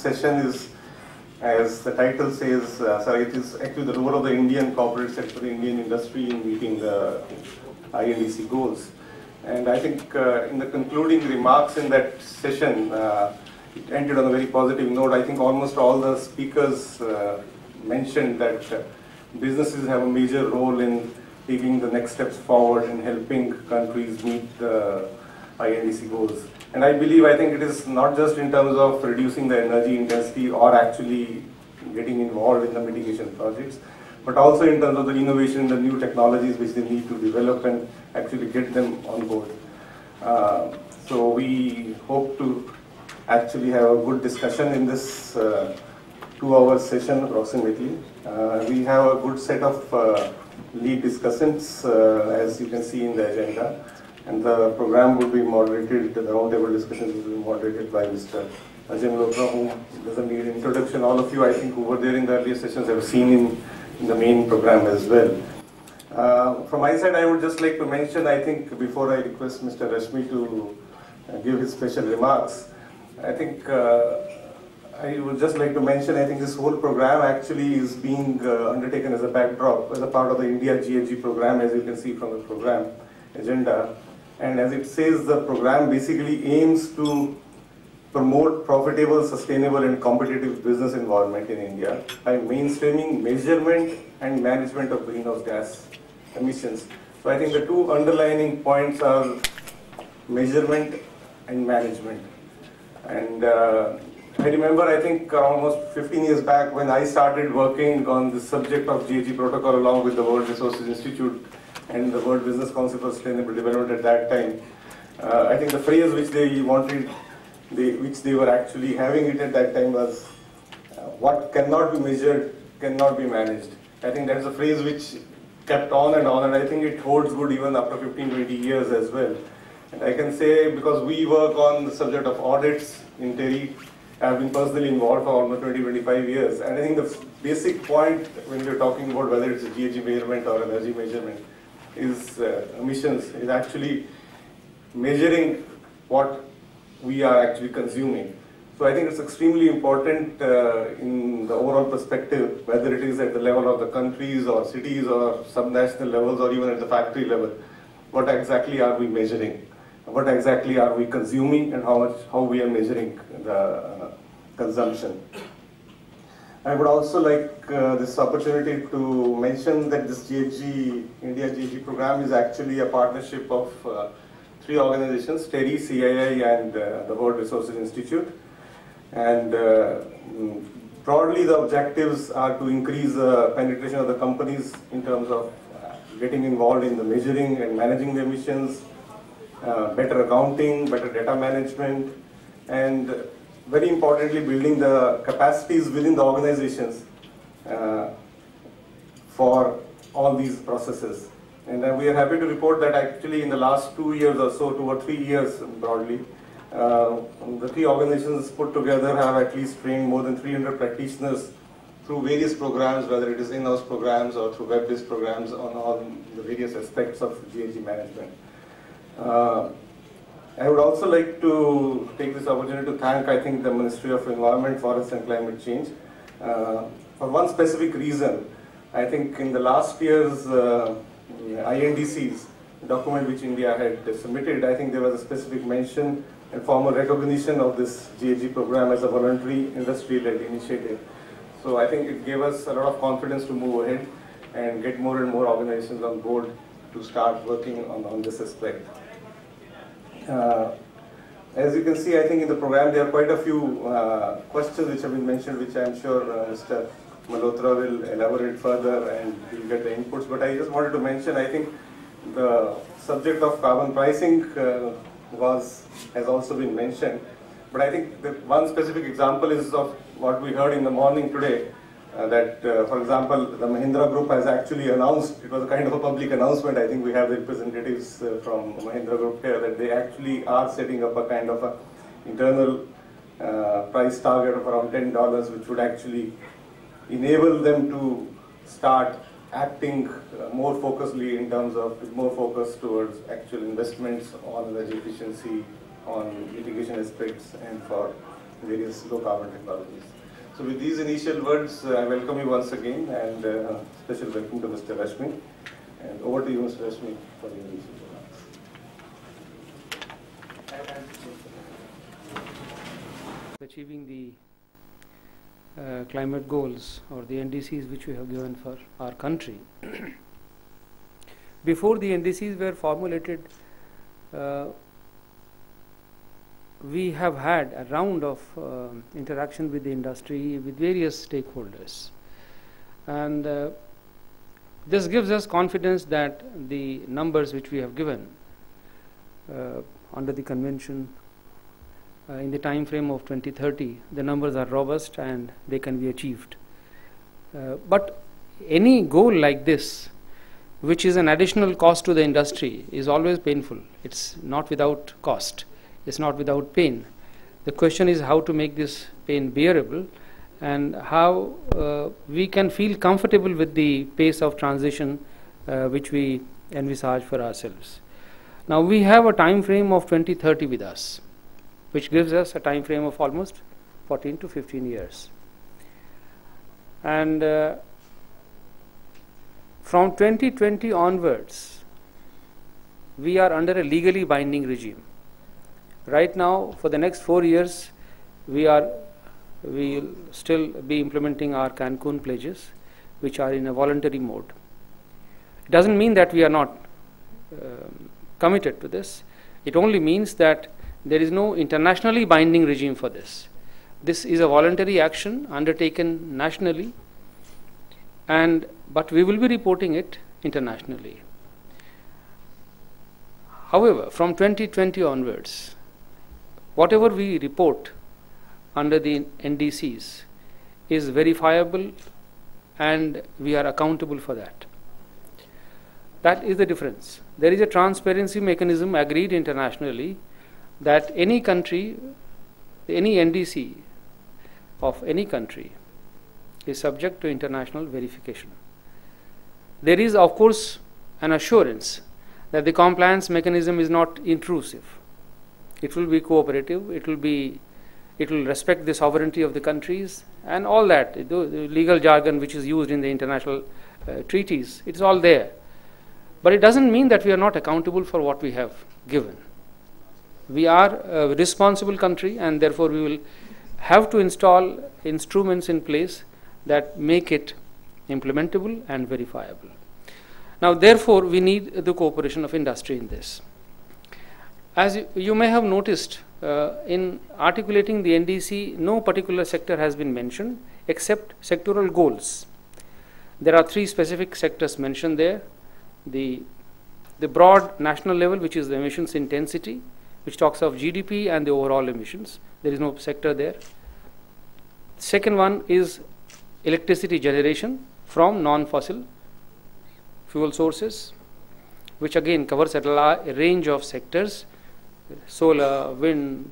session is, as the title says, it is actually the role of the Indian corporate sector, the Indian industry in meeting the INDC goals. And I think in the concluding remarks in that session, it ended on a very positive note. I think almost all the speakers mentioned that businesses have a major role in taking the next steps forward and helping countries meet the INDC goals. And I think it is not just in terms of reducing the energy intensity or actually getting involved in the mitigation projects, but also in terms of the innovation, the new technologies which they need to develop and actually get them on board. So we hope to actually have a good discussion in this 2-hour session approximately. We have a good set of lead discussants, as you can see in the agenda. And the program will be moderated, the roundtable discussions will be moderated by Mr. Ajay Malhotra, who doesn't need introduction. All of you, I think, who were there in the earlier sessions have seen in the main program as well. From my side, I would just like to mention, I think, before I request Mr. Rashmi to give his special remarks, I think I would just like to mention, I think this whole program actually is being undertaken as a backdrop, as a part of the India GHG Program, as you can see from the program agenda. And as it says, the program basically aims to promote profitable, sustainable and competitive business environment in India by mainstreaming measurement and management of greenhouse gas emissions. So I think the two underlining points are measurement and management. And I remember, I think almost 15 years back when I started working on the subject of GHG protocol along with the World Resources Institute and the World Business Council for Sustainable Development at that time. I think the phrase which they wanted, which they were actually having it at that time was, what cannot be measured cannot be managed. I think that's a phrase which kept on, and I think it holds good even after 15-20 years as well. And I can say, because we work on the subject of audits in TERI, I've been personally involved for almost 20-25 years, and I think the basic point when we're talking about whether it's a GHG measurement or energy measurement is emissions, is actually measuring what we are actually consuming. So I think it's extremely important in the overall perspective, whether it is at the level of the countries or cities or subnational levels or even at the factory level, what exactly are we measuring? What exactly are we consuming and how we are measuring the consumption. I would also like this opportunity to mention that this India GHG program is actually a partnership of 3 organizations, TERI, CII and the World Resources Institute. And broadly the objectives are to increase the penetration of the companies in terms of getting involved in the measuring and managing the emissions, better accounting, better data management, and very importantly building the capacities within the organizations for all these processes. And we are happy to report that actually in the last 2 years or so, 2 or 3 years broadly, the 3 organizations put together have at least trained more than 300 practitioners through various programs, whether it is in-house programs or through web-based programs on all the various aspects of GHG management. I would also like to take this opportunity to thank, I think, the Ministry of Environment, Forest and Climate Change for one specific reason. I think in the last year's INDC's document which India had submitted, I think there was a specific mention and formal recognition of this GHG program as a voluntary industry-led initiative. So I think it gave us a lot of confidence to move ahead and get more and more organizations on board to start working on this aspect. As you can see, I think in the program there are quite a few questions which have been mentioned, which I'm sure Mr. Malhotra will elaborate further and we'll get the inputs. But I just wanted to mention, I think the subject of carbon pricing has also been mentioned. But I think that one specific example is of what we heard in the morning today, that for example, the Mahindra Group has actually announced, it was a kind of a public announcement, I think we have the representatives from Mahindra Group here, that they actually are setting up a kind of a internal price target of around $10, which would actually enable them to start acting more focusedly in terms of more focus towards actual investments on energy efficiency, on mitigation aspects, and for various low carbon technologies. So with these initial words, I welcome you once again, and special welcome to Mr. Rashmi. And over to you, Mr. Rashmi, for the initial remarks. Achieving the climate goals or the NDCs which we have given for our country. Before the NDCs were formulated, we have had a round of interaction with the industry, with various stakeholders, and this gives us confidence that the numbers which we have given under the convention in the time frame of 2030, the numbers are robust and they can be achieved. But any goal like this, which is an additional cost to the industry, is always painful. It's not without cost. It's not without pain. The question is how to make this pain bearable and how we can feel comfortable with the pace of transition which we envisage for ourselves. Now we have a time frame of 2030 with us, which gives us a time frame of almost 14 to 15 years. And from 2020 onwards, we are under a legally binding regime. Right now, for the next 4 years, we will still be implementing our Cancun pledges, which are in a voluntary mode. It doesn't mean that we are not committed to this. It only means that there is no internationally binding regime for this. This is a voluntary action undertaken nationally, but we will be reporting it internationally. However, from 2020 onwards, whatever we report under the NDCs is verifiable and we are accountable for that. That is the difference. There is a transparency mechanism agreed internationally that any country, any NDC of any country is subject to international verification. There is, of course, an assurance that the compliance mechanism is not intrusive. It will be cooperative, it will respect the sovereignty of the countries and all that, the legal jargon which is used in the international treaties, it's all there. But it doesn't mean that we are not accountable for what we have given. We are a responsible country and therefore we will have to install instruments in place that make it implementable and verifiable. Now therefore we need the cooperation of industry in this. As you may have noticed, in articulating the NDC, no particular sector has been mentioned except sectoral goals. There are 3 specific sectors mentioned there. The broad national level, which is the emissions intensity, which talks of GDP and the overall emissions. There is no sector there. Second one is electricity generation from non-fossil fuel sources, which again covers a range of sectors: solar, wind,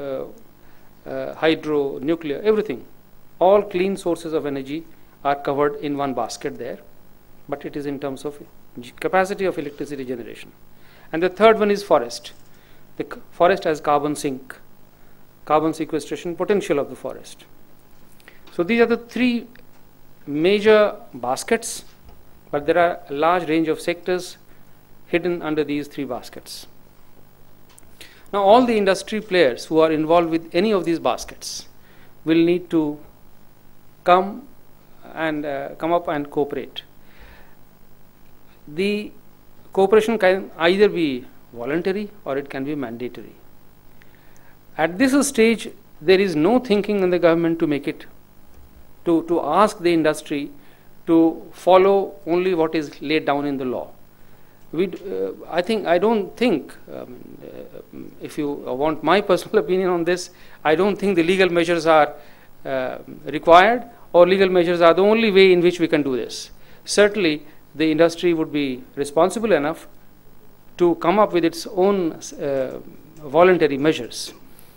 hydro, nuclear, everything. All clean sources of energy are covered in one basket there, but it is in terms of capacity of electricity generation. And the third one is forest. The forest has carbon sink, carbon sequestration potential of the forest. So these are the 3 major baskets, but there are a large range of sectors hidden under these 3 baskets. Now all the industry players who are involved with any of these baskets will need to come up and cooperate. The cooperation can either be voluntary or it can be mandatory. At this stage, there is no thinking in the government to make it, to ask the industry to follow only what is laid down in the law. I don't think, if you want my personal opinion on this, I don't think the legal measures are required, or legal measures are the only way in which we can do this. Certainly, the industry would be responsible enough to come up with its own voluntary measures.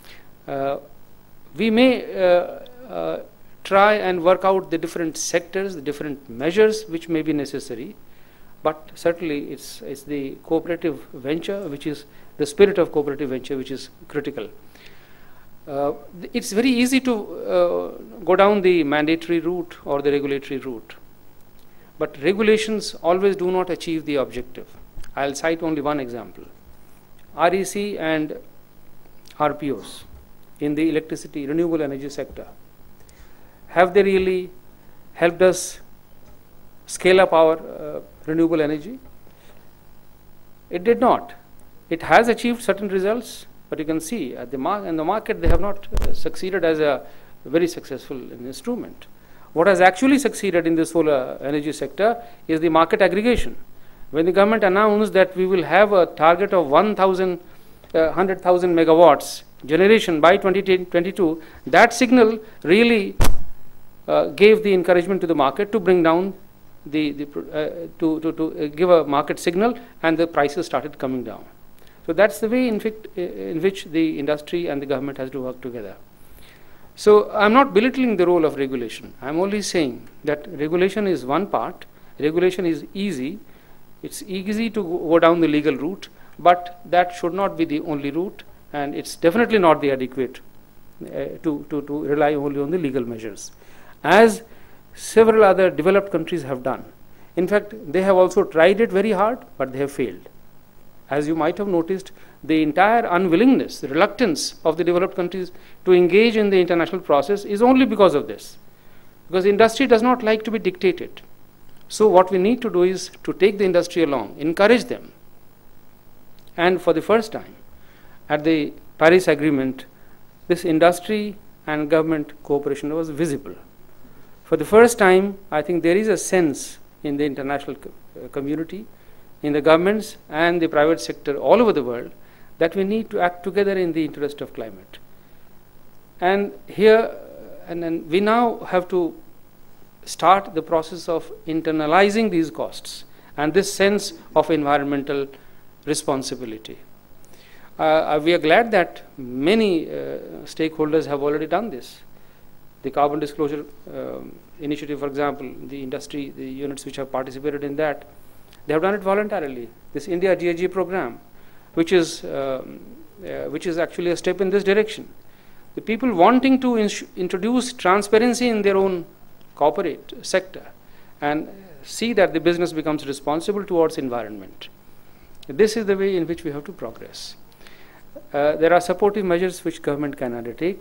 We may try and work out the different sectors, the different measures which may be necessary, but certainly it's the cooperative venture, which is the spirit of cooperative venture, which is critical. It's very easy to go down the mandatory route or the regulatory route. But regulations always do not achieve the objective. I'll cite only one example. REC and RPOs in the electricity, renewable energy sector. Have they really helped us scale up our renewable energy? It did not. It has achieved certain results, but you can see in the market they have not succeeded as a very successful instrument. What has actually succeeded in the solar energy sector is the market aggregation. When the government announced that we will have a target of 100,000 megawatts generation by 2022, that signal really gave the encouragement to the market to bring down to give a market signal, and the prices started coming down. So that's the way in which the industry and the government has to work together. So I'm not belittling the role of regulation. I'm only saying that regulation is one part. Regulation is easy. It's easy to go down the legal route, but that should not be the only route, and it's definitely not the adequate to rely only on the legal measures, as several other developed countries have done. In fact, they have also tried it very hard, but they have failed. As you might have noticed, the entire unwillingness, the reluctance of the developed countries to engage in the international process is only because of this. Because the industry does not like to be dictated. So what we need to do is to take the industry along, encourage them. And for the first time, at the Paris Agreement, this industry and government cooperation was visible. For the first time, I think there is a sense in the international community, in the governments and the private sector all over the world, that we need to act together in the interest of climate. And here, and we now have to start the process of internalizing these costs and this sense of environmental responsibility. We are glad that many stakeholders have already done this. The carbon disclosure initiative, for example, the industry, the units which have participated in that, they have done it voluntarily. This India GHG Program, which is actually a step in this direction. The people wanting to introduce transparency in their own corporate sector and see that the business becomes responsible towards environment. This is the way in which we have to progress. There are supportive measures which government can undertake.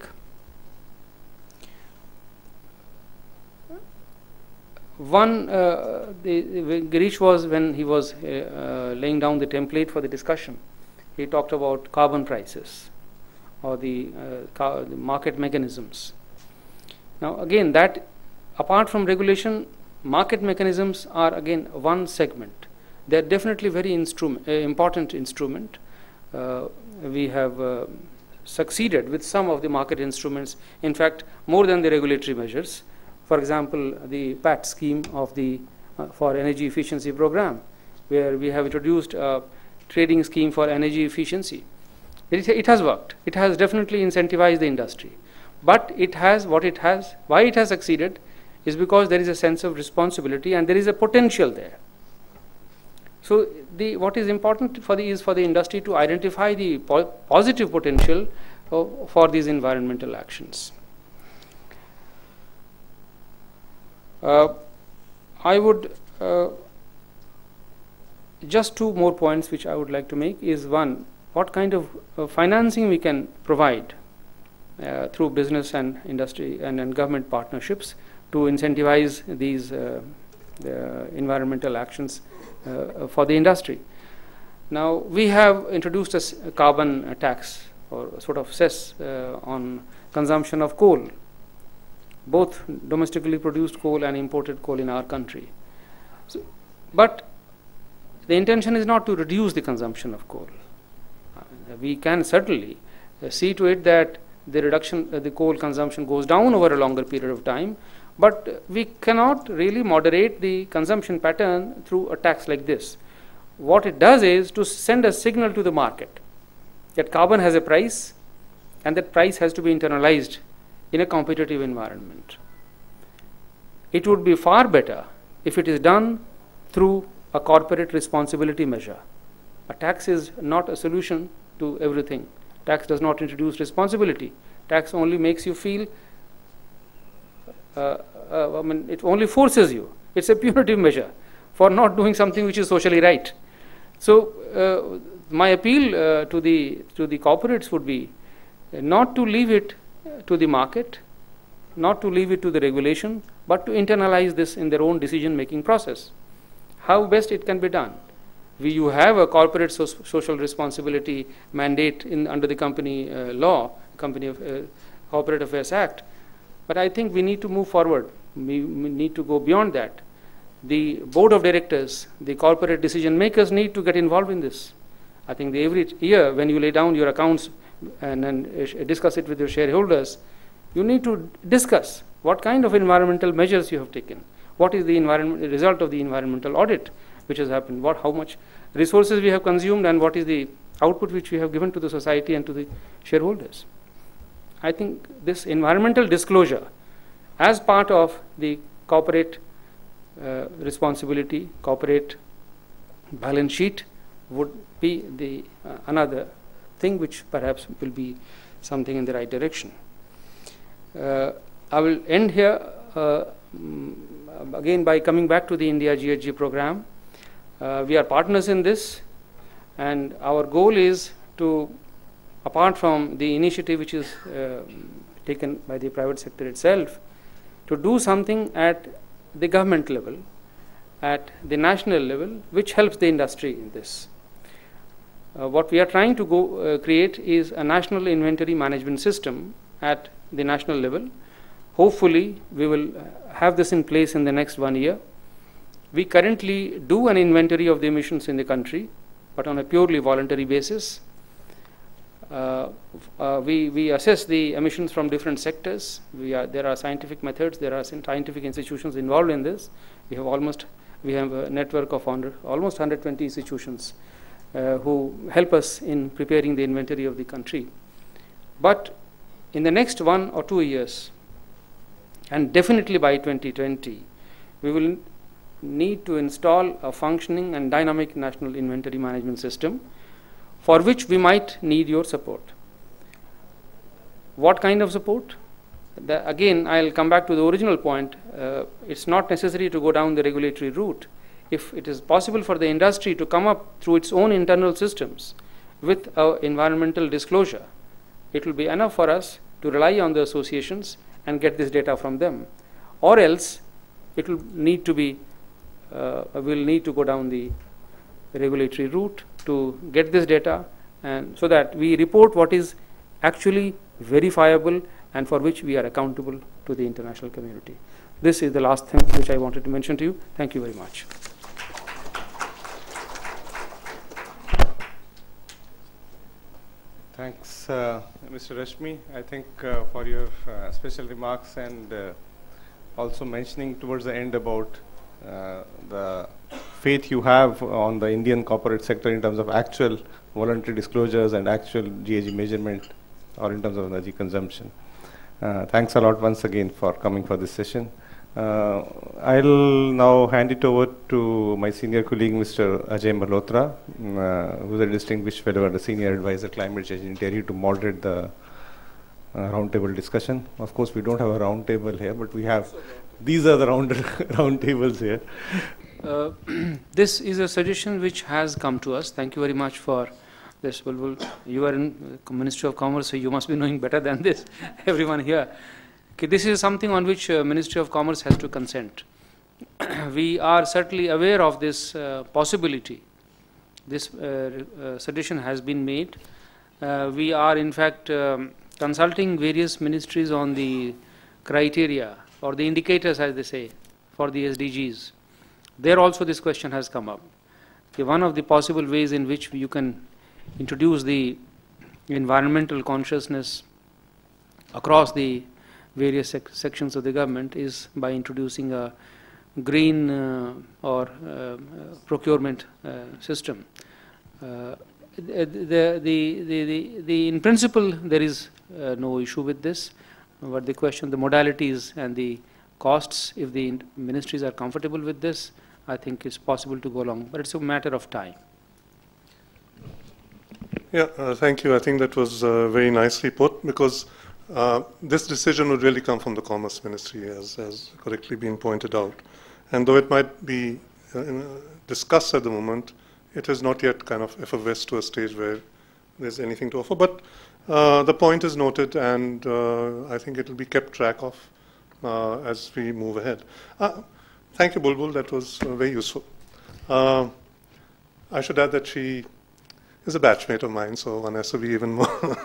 One, Girish was, when he was laying down the template for the discussion, he talked about carbon prices or the market mechanisms. Now again, that apart from regulation, market mechanisms are again one segment. They are definitely very important instrument. We have succeeded with some of the market instruments, in fact more than the regulatory measures. For example, the PAT scheme of the for energy efficiency program, where we have introduced a trading scheme for energy efficiency. It has worked. It has definitely incentivized the industry. But it has what it has. Why it has succeeded is because there is a sense of responsibility and there is a potential there. So what is important is for the industry to identify the positive potential for these environmental actions. I would just two more points which I would like to make is one, what kind of financing we can provide through business and industry and government partnerships to incentivize these environmental actions for the industry. Now we have introduced a carbon tax or sort of cess on consumption of coal, both domestically produced coal and imported coal in our country. So, but the intention is not to reduce the consumption of coal. We can certainly see to it that the reduction, the coal consumption goes down over a longer period of time, but we cannot really moderate the consumption pattern through a tax like this. What it does is to send a signal to the market that carbon has a price and that price has to be internalized in a competitive environment. It would be far better if it is done through a corporate responsibility measure. A tax is not a solution to everything. Tax does not introduce responsibility. Tax only makes you feel, I mean, it only forces you. It's a punitive measure for not doing something which is socially right. So my appeal to the corporates would be not to leave it to the market, not to leave it to the regulation, but to internalize this in their own decision-making process. How best it can be done? You have a corporate social responsibility mandate under the company law, Corporate Affairs Act, but I think we need to move forward. We need to go beyond that. The board of directors, the corporate decision makers need to get involved in this. I think every year when you lay down your accounts and discuss it with your shareholders, you need to discuss what kind of environmental measures you have taken, what is the result of the environmental audit which has happened, how much resources we have consumed, and what is the output which we have given to the society and to the shareholders. I think this environmental disclosure as part of the corporate responsibility, corporate balance sheet would be the another thing which perhaps will be something in the right direction. I will end here again by coming back to the India GHG program. We are partners in this, and our goal is to, apart from the initiative which is taken by the private sector itself, to do something at the government level, at the national level, which helps the industry in this. What we are trying to create is a national inventory management system at the national level. Hopefully, we will have this in place in the next 1 year. We currently do an inventory of the emissions in the country, but on a purely voluntary basis. We assess the emissions from different sectors. There are scientific methods, there are scientific institutions involved in this. We have a network of almost 120 institutions who help us in preparing the inventory of the country. But in the next 1 or 2 years, and definitely by 2020, we will need to install a functioning and dynamic national inventory management system, for which we might need your support. What kind of support? Again, I'll come back to the original point. It's not necessary to go down the regulatory route. If it is possible for the industry to come up through its own internal systems with environmental disclosure, it will be enough for us to rely on the associations and get this data from them. Or else, it will need to be, we'll need to go down the regulatory route to get this data, and so that we report what is actually verifiable and for which we are accountable to the international community. This is the last thing which I wanted to mention to you. Thank you very much. Thanks, Mr. Rashmi. I think for your special remarks and also mentioning towards the end about the faith you have on the Indian corporate sector in terms of actual voluntary disclosures and actual GHG measurement, or in terms of energy consumption. Thanks a lot once again for coming for this session. I'll now hand it over to my senior colleague, Mr. Ajay Malhotra, who is a distinguished fellow and a senior advisor climate change in India, to moderate the roundtable discussion. Of course, we don't have a roundtable here, but we have, these are the round tables here. This is a suggestion which has come to us. Thank you very much for this. You are in Ministry of Commerce, so you must be knowing better than this, everyone here. Okay, this is something on which Ministry of Commerce has to consent. We are certainly aware of this possibility. This suggestion has been made. We are in fact consulting various ministries on the criteria or the indicators, as they say, for the SDGs. There also this question has come up. Okay, one of the possible ways in which you can introduce the environmental consciousness across the various sections of the government is by introducing a green or procurement system. In principle, there is no issue with this, but the question, the modalities and the costs, if the ministries are comfortable with this, I think it's possible to go along, but it's a matter of time. Yeah, thank you. I think that was very nicely put, because this decision would really come from the Commerce Ministry, as correctly been pointed out. And though it might be discussed at the moment, it has not yet kind of effervesced to a stage where there's anything to offer. But the point is noted, and I think it will be kept track of as we move ahead. Thank you, Bulbul. That was very useful. I should add that she is a batchmate of mine, so one has to be even more.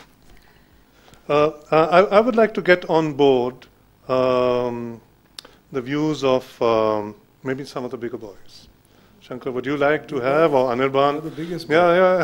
I would like to get on board the views of maybe some of the bigger boys. Shankar, would you like to have, or Anirban? The biggest boy. Yeah.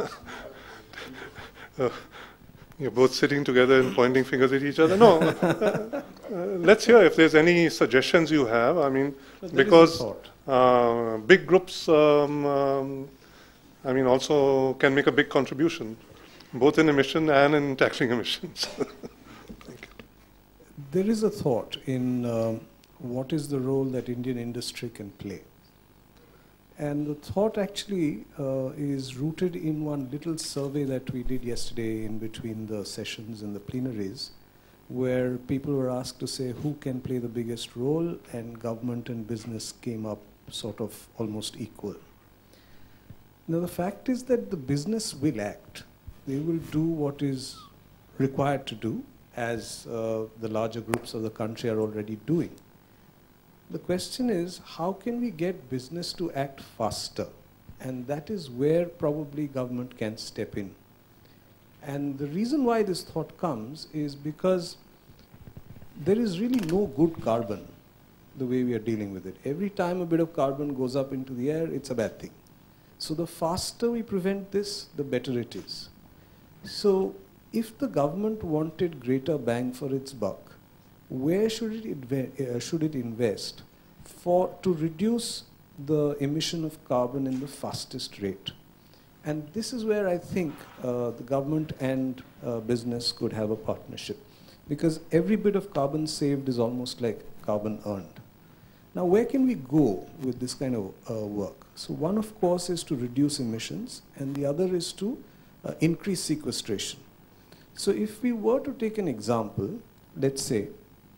You're both sitting together and pointing fingers at each other. No, let's hear if there's any suggestions you have. I mean, because big groups, I mean, also can make a big contribution, both in emission and in tackling emissions. Thank you. There is a thought in what is the role that Indian industry can play. And the thought actually is rooted in one little survey that we did yesterday in between the sessions and the plenaries, where people were asked to say who can play the biggest role, and government and business came up sort of almost equal. Now the fact is that the business will act. They will do what is required to do, as the larger groups of the country are already doing. The question is, how can we get business to act faster? And that is where probably government can step in. And the reason why this thought comes is because there is really no good carbon the way we are dealing with it. Every time a bit of carbon goes up into the air, it's a bad thing. So the faster we prevent this, the better it is. So if the government wanted greater bang for its buck, where should it invest to reduce the emission of carbon in the fastest rate? And this is where I think the government and business could have a partnership, because every bit of carbon saved is almost like carbon earned. Now, where can we go with this kind of work? So one, of course, is to reduce emissions, and the other is to increase sequestration. So if we were to take an example, let's say,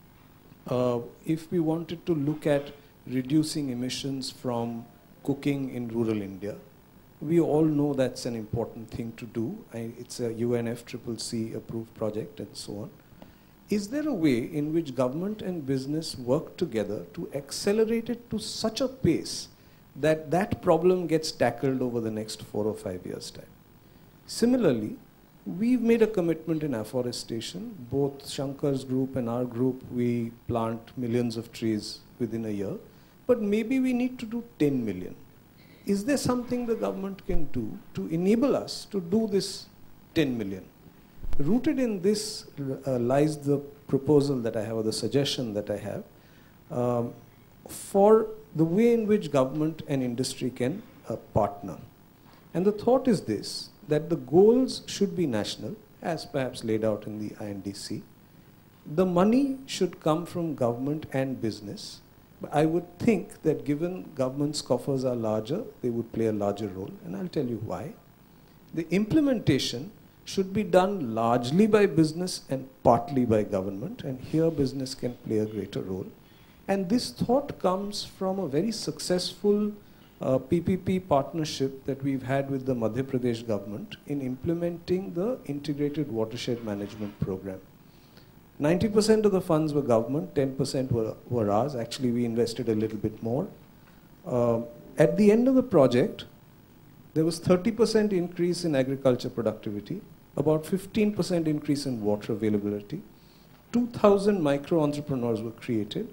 if we wanted to look at reducing emissions from cooking in rural India, we all know that's an important thing to do. It's a UNFCCC approved project and so on. Is there a way in which government and business work together to accelerate it to such a pace that that problem gets tackled over the next 4 or 5 years' time? Similarly, we've made a commitment in afforestation. Both Shankar's group and our group, we plant millions of trees within a year. But maybe we need to do 10 million. Is there something the government can do to enable us to do this 10 million? Rooted in this lies the proposal that I have, or the suggestion that I have, for the way in which government and industry can partner. And the thought is this, that the goals should be national, as perhaps laid out in the INDC. The money should come from government and business. But I would think that given government's coffers are larger, they would play a larger role, and I'll tell you why. The implementation should be done largely by business and partly by government, and here business can play a greater role. And this thought comes from a very successful PPP partnership that we've had with the Madhya Pradesh government in implementing the Integrated Watershed Management Program. 90% of the funds were government, 10% were ours. Actually, we invested a little bit more. At the end of the project, there was 30% increase in agriculture productivity, about 15% increase in water availability, 2,000 micro-entrepreneurs were created,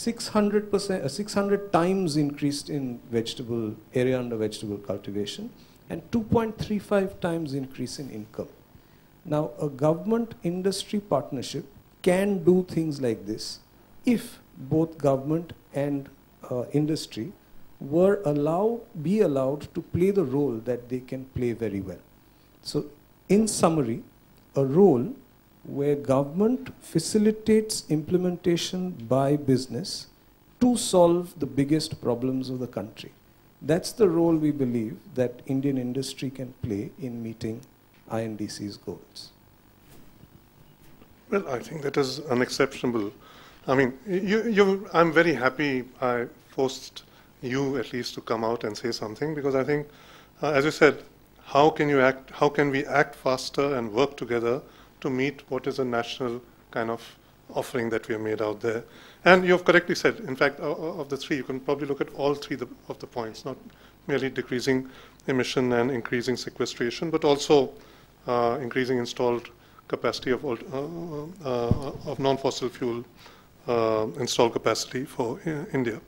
600 times increased in vegetable area under vegetable cultivation, and 2.35 times increase in income. Now, a government-industry partnership can do things like this if both government and industry be allowed to play the role that they can play very well. So, in summary, a role where government facilitates implementation by business to solve the biggest problems of the country. That's the role we believe that Indian industry can play in meeting INDC's goals. Well, I think that is unexceptionable. I mean, I'm very happy I forced you at least to come out and say something, because I think, as you said, how can we act faster and work together to meet what is a national kind of offering that we have made out there? And you have correctly said, in fact, of the three, you can probably look at all three of the points, not merely decreasing emission and increasing sequestration, but also increasing installed capacity of non-fossil fuel installed capacity for India.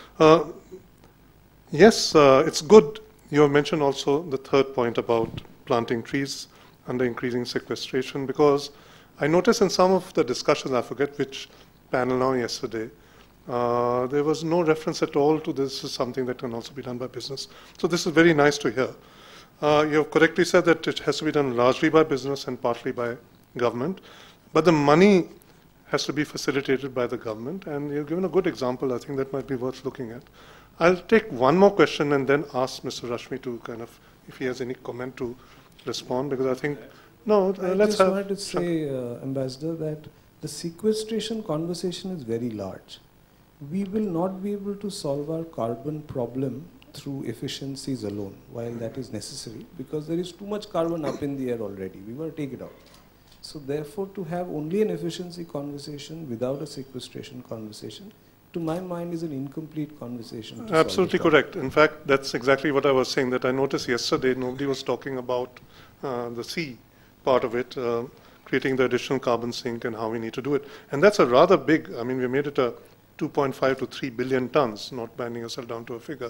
Yes, it's good. You have mentioned also the third point about planting trees under increasing sequestration, because I noticed in some of the discussions, I forget which panel now yesterday, there was no reference at all to this is something that can also be done by business. So this is very nice to hear. You have correctly said that it has to be done largely by business and partly by government, but the money has to be facilitated by the government, and you've given a good example. I think that might be worth looking at. I'll take one more question and then ask Mr. Rashmi to kind of, if he has any comment to respond, because I think, no, let's have... I just wanted to say, Ambassador, that the sequestration conversation is very large. We will not be able to solve our carbon problem through efficiencies alone, while that is necessary, because there is too much carbon up in the air already. We want to take it out. So therefore, to have only an efficiency conversation without a sequestration conversation, to my mind, is an incomplete conversation. Absolutely correct. In fact, that's exactly what I was saying, that I noticed yesterday nobody was talking about the sea part of it, creating the additional carbon sink and how we need to do it. And that's a rather big, I mean, we made it a 2.5 to 3 billion tons, not binding ourselves down to a figure,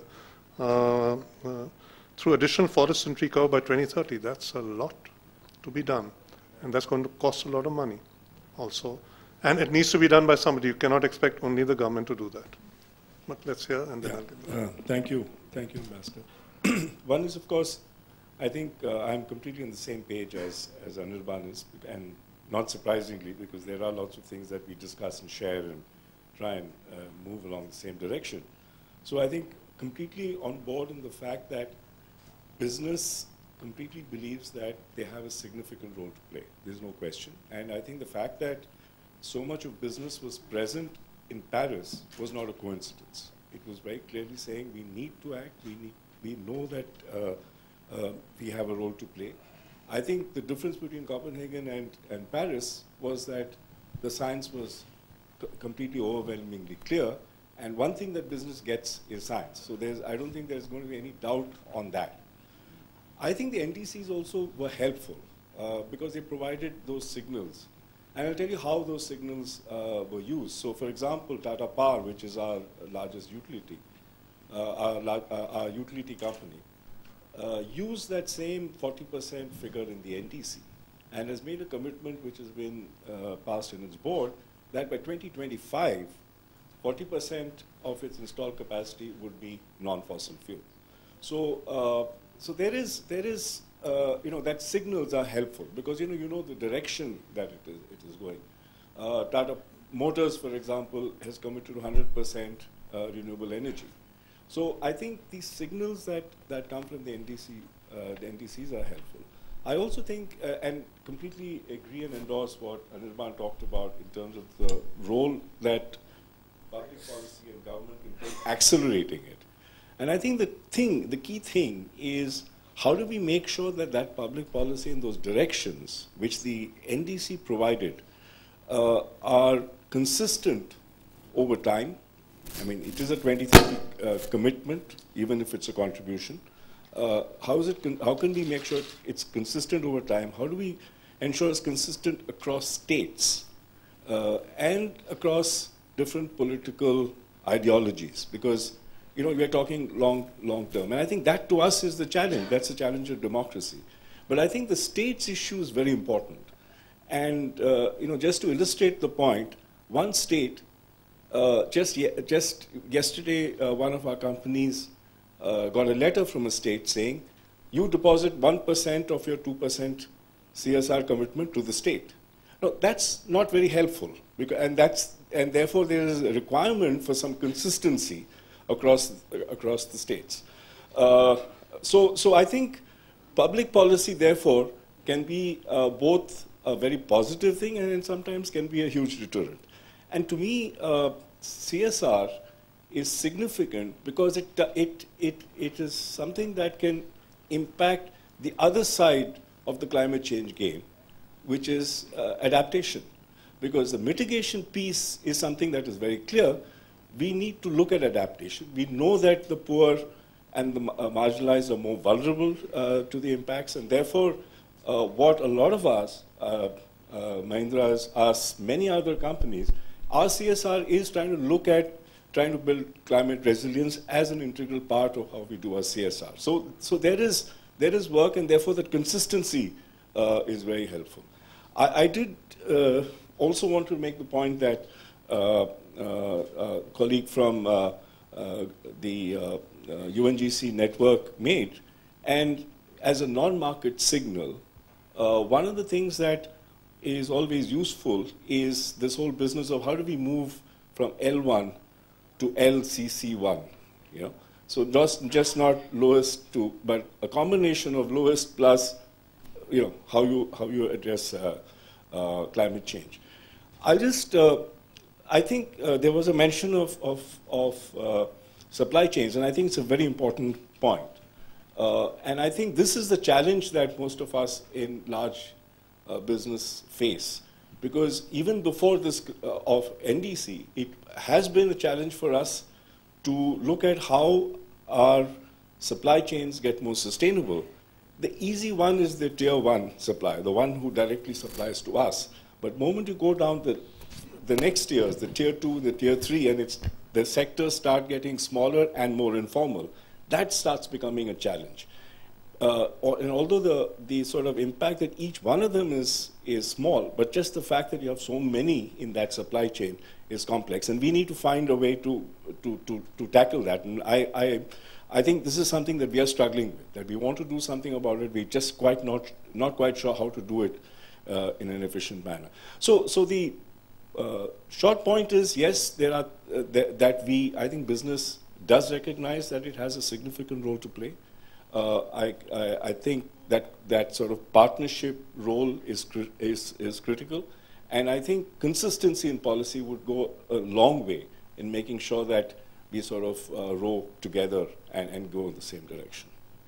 through additional forest and tree cover by 2030. That's a lot to be done. And that's going to cost a lot of money also. And it needs to be done by somebody. You cannot expect only the government to do that. But let's hear, and then I'll give you. Thank you, Ambassador. One is, of course, I think I'm completely on the same page as Anirban is, and not surprisingly, because there are lots of things that we discuss and share and try and move along the same direction. So I think completely on board in the fact that business completely believes that they have a significant role to play. There's no question. And I think the fact that so much of business was present in Paris was not a coincidence. It was very clearly saying we need to act, we know that we have a role to play. I think the difference between Copenhagen and Paris was that the science was completely overwhelmingly clear, and one thing that business gets is science. So I don't think there's going to be any doubt on that. I think the NDCs also were helpful because they provided those signals. And I'll tell you how those signals were used. So for example, Tata Power, which is our largest utility, our utility company, used that same 40% figure in the NDC and has made a commitment which has been passed in its board that by 2025, 40% of its installed capacity would be non-fossil fuel. So there is that signals are helpful because you know the direction that it is going. Tata Motors, for example, has committed to 100% renewable energy. So I think these signals that come from the NDCs are helpful. I also think and completely agree and endorse what Anirban talked about in terms of the role that public policy and government can play accelerating it. And I think the key thing is how do we make sure that that public policy and those directions which the NDC provided are consistent over time. I mean, it is a 2030 commitment, even if it's a contribution. How can we make sure it's consistent over time? How do we ensure it's consistent across states and across different political ideologies? Because we are talking long term, and I think that to us is the challenge. That's the challenge of democracy. But I think the states issue is very important. And just to illustrate the point, one state just yesterday, one of our companies got a letter from a state saying, you deposit 1% of your 2% CSR commitment to the state. No, that's not very helpful, because, and therefore there is a requirement for some consistency across the states. So I think public policy, therefore, can be both a very positive thing, and sometimes can be a huge deterrent. And to me, CSR is significant because it is something that can impact the other side of the climate change game, which is adaptation. Because the mitigation piece is something that is very clear. We need to look at adaptation. We know that the poor and the marginalized are more vulnerable to the impacts, and therefore what a lot of us, Mahindra, us, many other companies, our CSR is trying to look at trying to build climate resilience as an integral part of how we do our CSR. So there is work, and therefore that consistency is very helpful. I did also want to make the point that a colleague from the UNGC network made, and as a non-market signal, one of the things that is always useful is this whole business of how do we move from L1 to LCC1, you know? So just not lowest to, but a combination of lowest plus, you know, how you address climate change. I'll just, I think there was a mention of supply chains, and I think it's a very important point. And I think this is the challenge that most of us in large business face. Because even before this of NDC, it has been a challenge for us to look at how our supply chains get more sustainable. The easy one is the tier 1 supplier, the one who directly supplies to us. But the moment you go down the next tiers, the tier 2, the tier 3, and the sectors start getting smaller and more informal, that starts becoming a challenge. And although the sort of impact that each one of them is small, but just the fact that you have so many in that supply chain is complex, and we need to find a way to tackle that. And I think this is something that we are struggling with, that we want to do something about it. We're just not quite sure how to do it in an efficient manner. So the short point is, yes, there are I think business does recognize that it has a significant role to play. I think that sort of partnership role is critical, and I think consistency in policy would go a long way in making sure that we sort of row together and go in the same direction.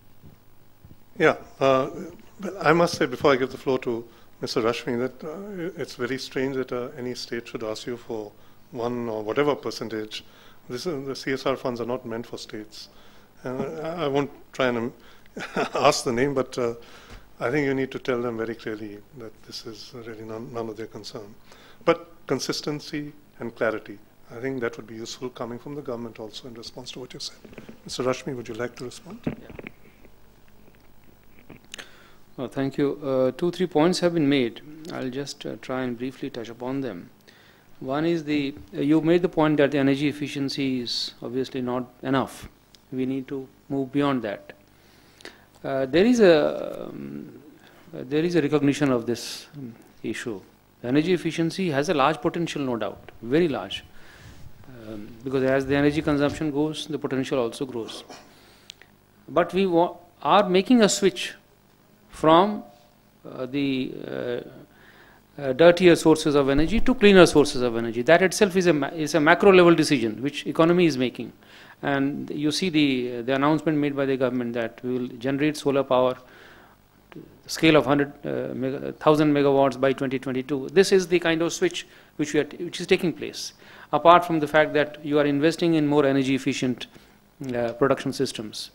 Yeah, but I must say before I give the floor to Mr. Rashmi that it's very strange that any state should ask you for 1 or whatever percentage. The CSR funds are not meant for states. I won't try and ask the name, but I think you need to tell them very clearly that this is really none of their concern. But consistency and clarity, I think that would be useful coming from the government also in response to what you said. Mr. Rashmi, would you like to respond? Yeah. Well, thank you. 2-3 points have been made. I'll just try and briefly touch upon them. One is you made the point that the energy efficiency is obviously not enough. We need to move beyond that. There is a recognition of this issue. Energy efficiency has a large potential, no doubt, very large, because as the energy consumption goes, the potential also grows. But we are making a switch from the dirtier sources of energy to cleaner sources of energy. That itself is a macro level decision which economy is making. And you see the announcement made by the government that we will generate solar power to the scale of 1,000 megawatts by 2022. This is the kind of switch which is taking place. Apart from the fact that you are investing in more energy efficient production systems.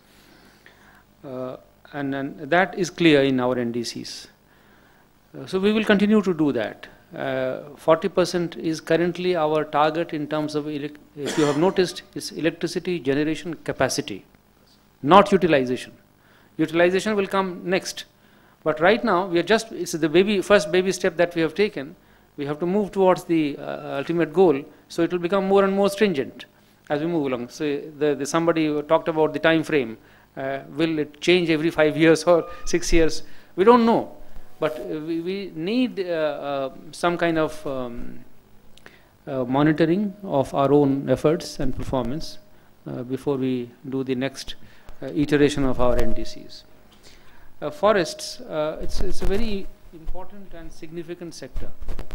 And that is clear in our NDCs. So we will continue to do that. 40% is currently our target in terms of, if you have noticed, is electricity generation capacity, not utilization. Utilization will come next. But right now, we are just, it's the first baby step that we have taken. We have to move towards the ultimate goal, so it will become more and more stringent as we move along. So somebody talked about the time frame. Will it change every 5 years or 6 years? We don't know. But we need some kind of monitoring of our own efforts and performance before we do the next iteration of our NDCs. Forests, it's a very important and significant sector.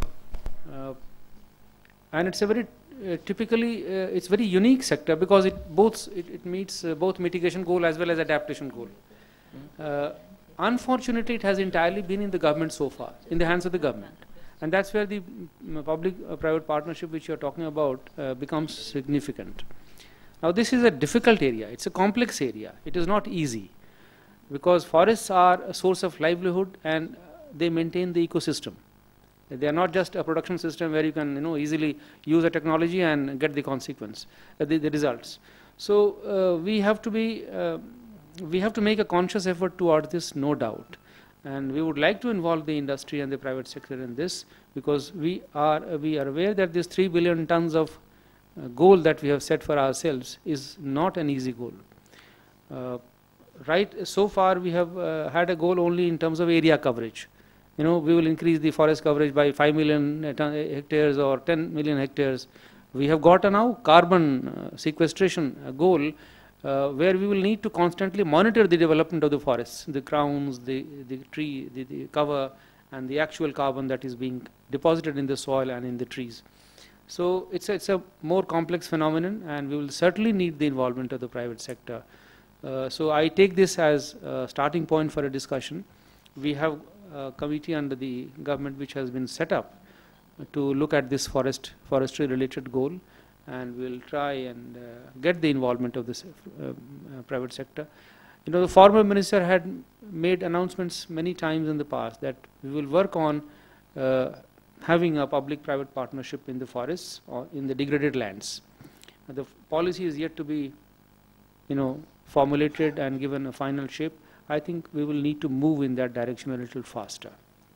And it's a very it's very unique sector because it meets both mitigation goal as well as adaptation goal. Unfortunately, it has entirely been in the government so far, in the hands of the government. And that's where the public-private partnership which you're talking about becomes significant. Now, this is a difficult area. It's a complex area. It is not easy because forests are a source of livelihood and they maintain the ecosystem. They are not just a production system where you can easily use a technology and get the consequence, the results. So we have to make a conscious effort towards this, no doubt. And we would like to involve the industry and the private sector in this because we are aware that this 3 billion tons of goal that we have set for ourselves is not an easy goal. Right, so far we have had a goal only in terms of area coverage. We will increase the forest coverage by 5 million hectares or 10 million hectares. We have got a now carbon sequestration goal where we will need to constantly monitor the development of the forests, the crowns, the tree, the cover, and the actual carbon that is being deposited in the soil and in the trees. So it's a more complex phenomenon, and we will certainly need the involvement of the private sector. So I take this as a starting point for a discussion. We have a committee under the government which has been set up to look at this forestry related goal, and we'll try and get the involvement of this private sector. The former minister had made announcements many times in the past that we will work on having a public-private partnership in the forests or in the degraded lands. The policy is yet to be, formulated and given a final shape. I think we will need to move in that direction a little faster.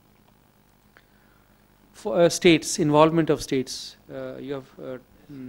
For states, involvement of states, you have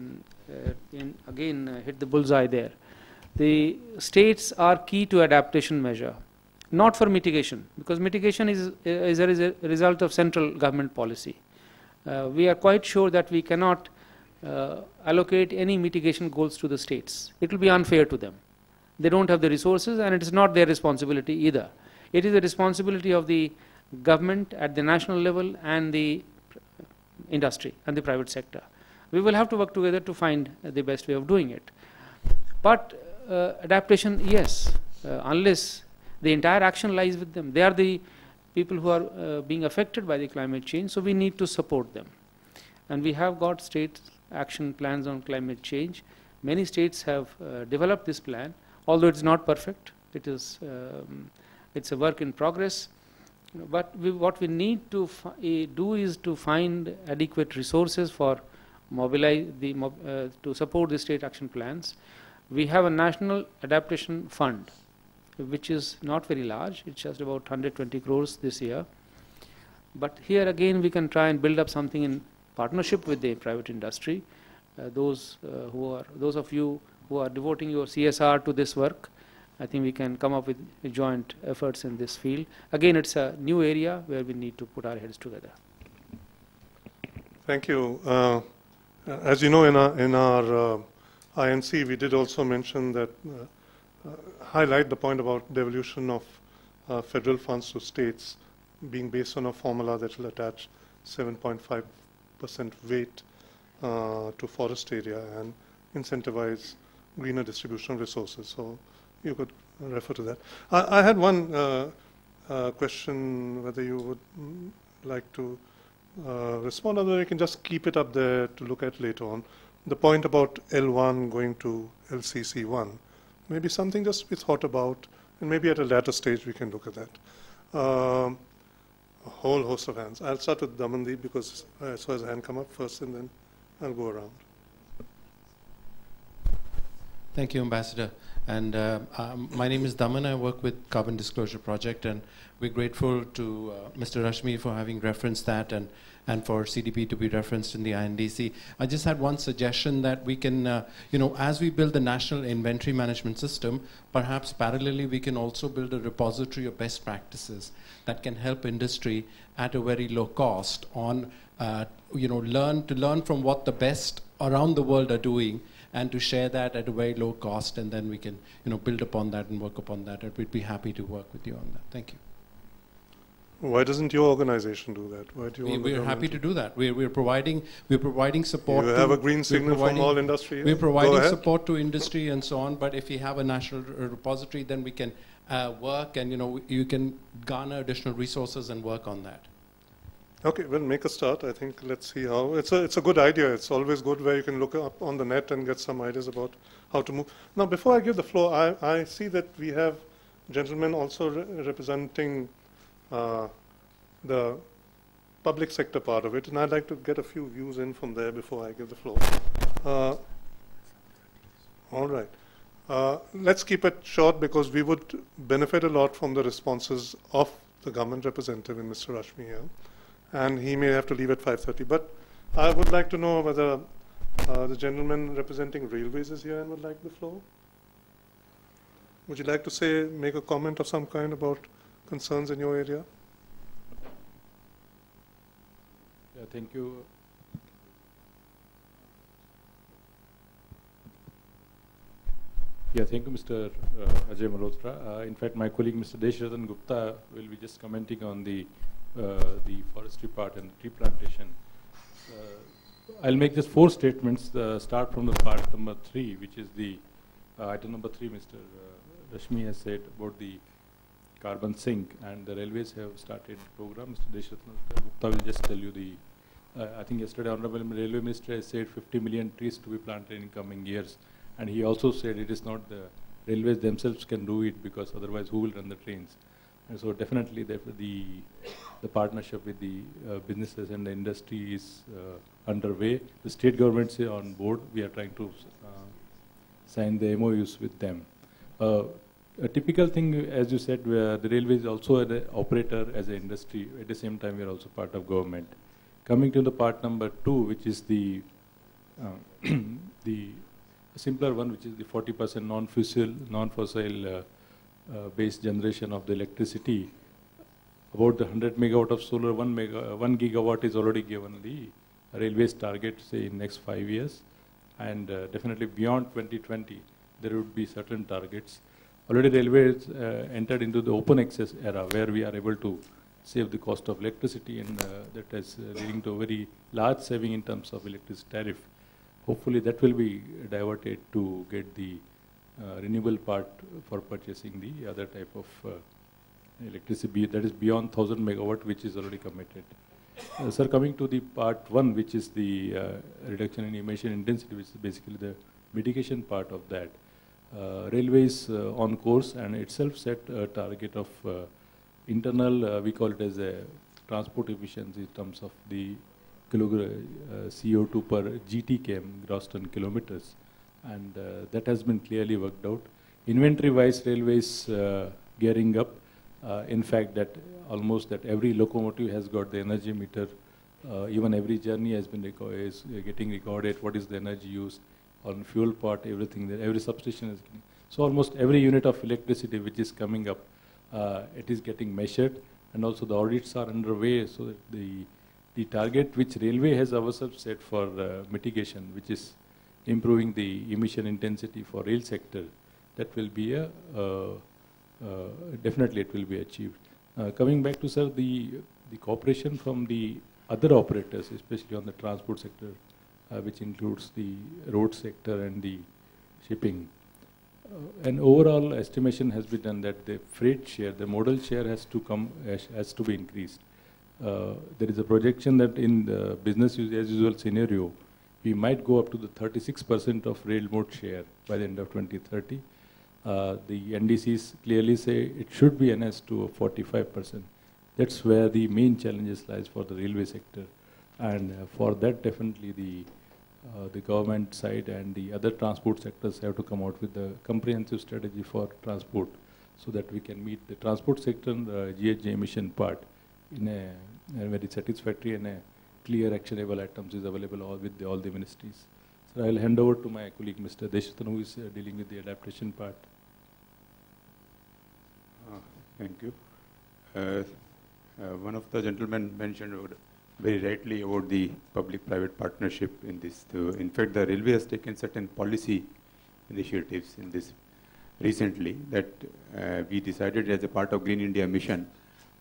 again hit the bullseye there. The states are key to adaptation measure, not for mitigation, because mitigation is a result of central government policy. We are quite sure that we cannot allocate any mitigation goals to the states. It will be unfair to them. They don't have the resources, and it is not their responsibility either. It is the responsibility of the government at the national level and the industry and the private sector. We will have to work together to find the best way of doing it. But adaptation, yes, unless the entire action lies with them. They are the people who are being affected by the climate change, so we need to support them. And we have got state action plans on climate change. Many states have developed this plan, although it's not perfect. It's a work in progress. But what we need to do is to find adequate resources for to support the state action plans. We have a national adaptation fund, which is not very large. It's just about 120 crores this year. But here again, we can try and build up something in partnership with the private industry. Those of you who are devoting your CSR to this work, I think we can come up with joint efforts in this field. Again, it's a new area where we need to put our heads together. Thank you. As you know, in our INC, we did also mention that, highlight the point about devolution of federal funds to states being based on a formula that will attach 7.5% weight to forest area and incentivize greener distribution of resources. So you could refer to that. I had one question, whether you would like to respond, or you can just keep it up there to look at later on. The point about L1 going to LCC1, maybe something just be thought about, and maybe at a later stage we can look at that. A whole host of hands. I'll start with Damandeep because I saw his hand come up first, and then I'll go around. Thank you, Ambassador. And my name is Daman. I work with Carbon Disclosure Project, and we're grateful to Mr. Rashmi for having referenced that, and for CDP to be referenced in the INDC. I just had one suggestion that we can, as we build the national inventory management system, perhaps parallelly we can also build a repository of best practices that can help industry at a very low cost on, learn from what the best around the world are doing, and to share that at a very low cost, and then we can, build upon that and work upon that. And we'd be happy to work with you on that. Thank you. Why doesn't your organization do that? Why do you want the We're happy government to do that. We're providing support. You have a green signal from all industry. We're Go providing ahead. support to industry and so on. But if we have a national repository, then we can work, and you can garner additional resources and work on that. Okay, well, make a start. I think let's see how. It's a good idea. It's always good where you can look up on the net and get some ideas about how to move. Now, before I give the floor, I see that we have gentlemen also representing the public sector part of it, and I'd like to get a few views in from there before I give the floor. All right. Let's keep it short because we would benefit a lot from the responses of the government representative in Mr. Rashmi here. And he may have to leave at 5:30. But I would like to know whether the gentleman representing railways is here and would like the floor. Would you like to make a comment of some kind about concerns in your area? Yeah, thank you. Yeah, thank you, Mr. Ajay Malhotra. In fact, my colleague, Mr. Deshratan Gupta, will be just commenting on the forestry part and the tree plantation. I'll make just 4 statements. Start from the part number 3, which is the item number 3. Mr. Rashmi has said about the carbon sink, and the railways have started the program. Mr. Deshratan Gupta will just tell you the. I think yesterday, Honorable Railway Minister has said 50 million trees to be planted in coming years, and he also said it is not the railways themselves can do it because otherwise who will run the trains? And so definitely the partnership with the businesses and the industry is underway. The state governments are on board. We are trying to sign the MOUs with them. A typical thing, as you said, the railway is also an operator as an industry. At the same time, we are also part of government. Coming to the part number 2, which is the simpler one, which is the 40% non-fossil based generation of the electricity. About the 100 megawatt of solar, 1 gigawatt is already given the railways target, say in next 5 years, and definitely beyond 2020 there would be certain targets. Already railways entered into the open access era where we are able to save the cost of electricity, and that is leading to a very large saving in terms of electricity tariff. Hopefully that will be diverted to get the renewable part for purchasing the other type of electricity that is beyond 1000 megawatt, which is already committed. Sir, coming to the part 1, which is the reduction in emission intensity, which is basically the mitigation part of that. Railways on course and itself set a target of internal, we call it as a transport efficiency in terms of the CO2 per GT gross ton kilometers, and that has been clearly worked out. Inventory-wise, railways gearing up. In fact, that almost that every locomotive has got the energy meter. Even every journey has been is getting recorded. What is the energy used on fuel part? Everything there. Every substation is getting. So almost every unit of electricity which is coming up, it is getting measured, and also the audits are underway. So that the target which railway has ourselves set for mitigation, which is improving the emission intensity for rail sector, that will be definitely it will be achieved. Coming back to, sir, the cooperation from the other operators, especially on the transport sector, which includes the road sector and the shipping. An overall estimation has been done that the freight share, the modal share has to be increased. There is a projection that in the business as usual scenario, we might go up to the 36% of rail mode share by the end of 2030. The NDCs clearly say it should be enhanced to 45%. That's where the main challenges lies for the railway sector, and for that definitely the government side and the other transport sectors have to come out with a comprehensive strategy for transport, so that we can meet the transport sector and the GHG emission part in a very satisfactory and a clear actionable items is available with all the ministries. So I'll hand over to my colleague Mr. Deshratan, who is dealing with the adaptation part. Thank you. One of the gentlemen mentioned very rightly about the public-private partnership in this. In fact, the railway has taken certain policy initiatives in this recently that we decided as a part of Green India mission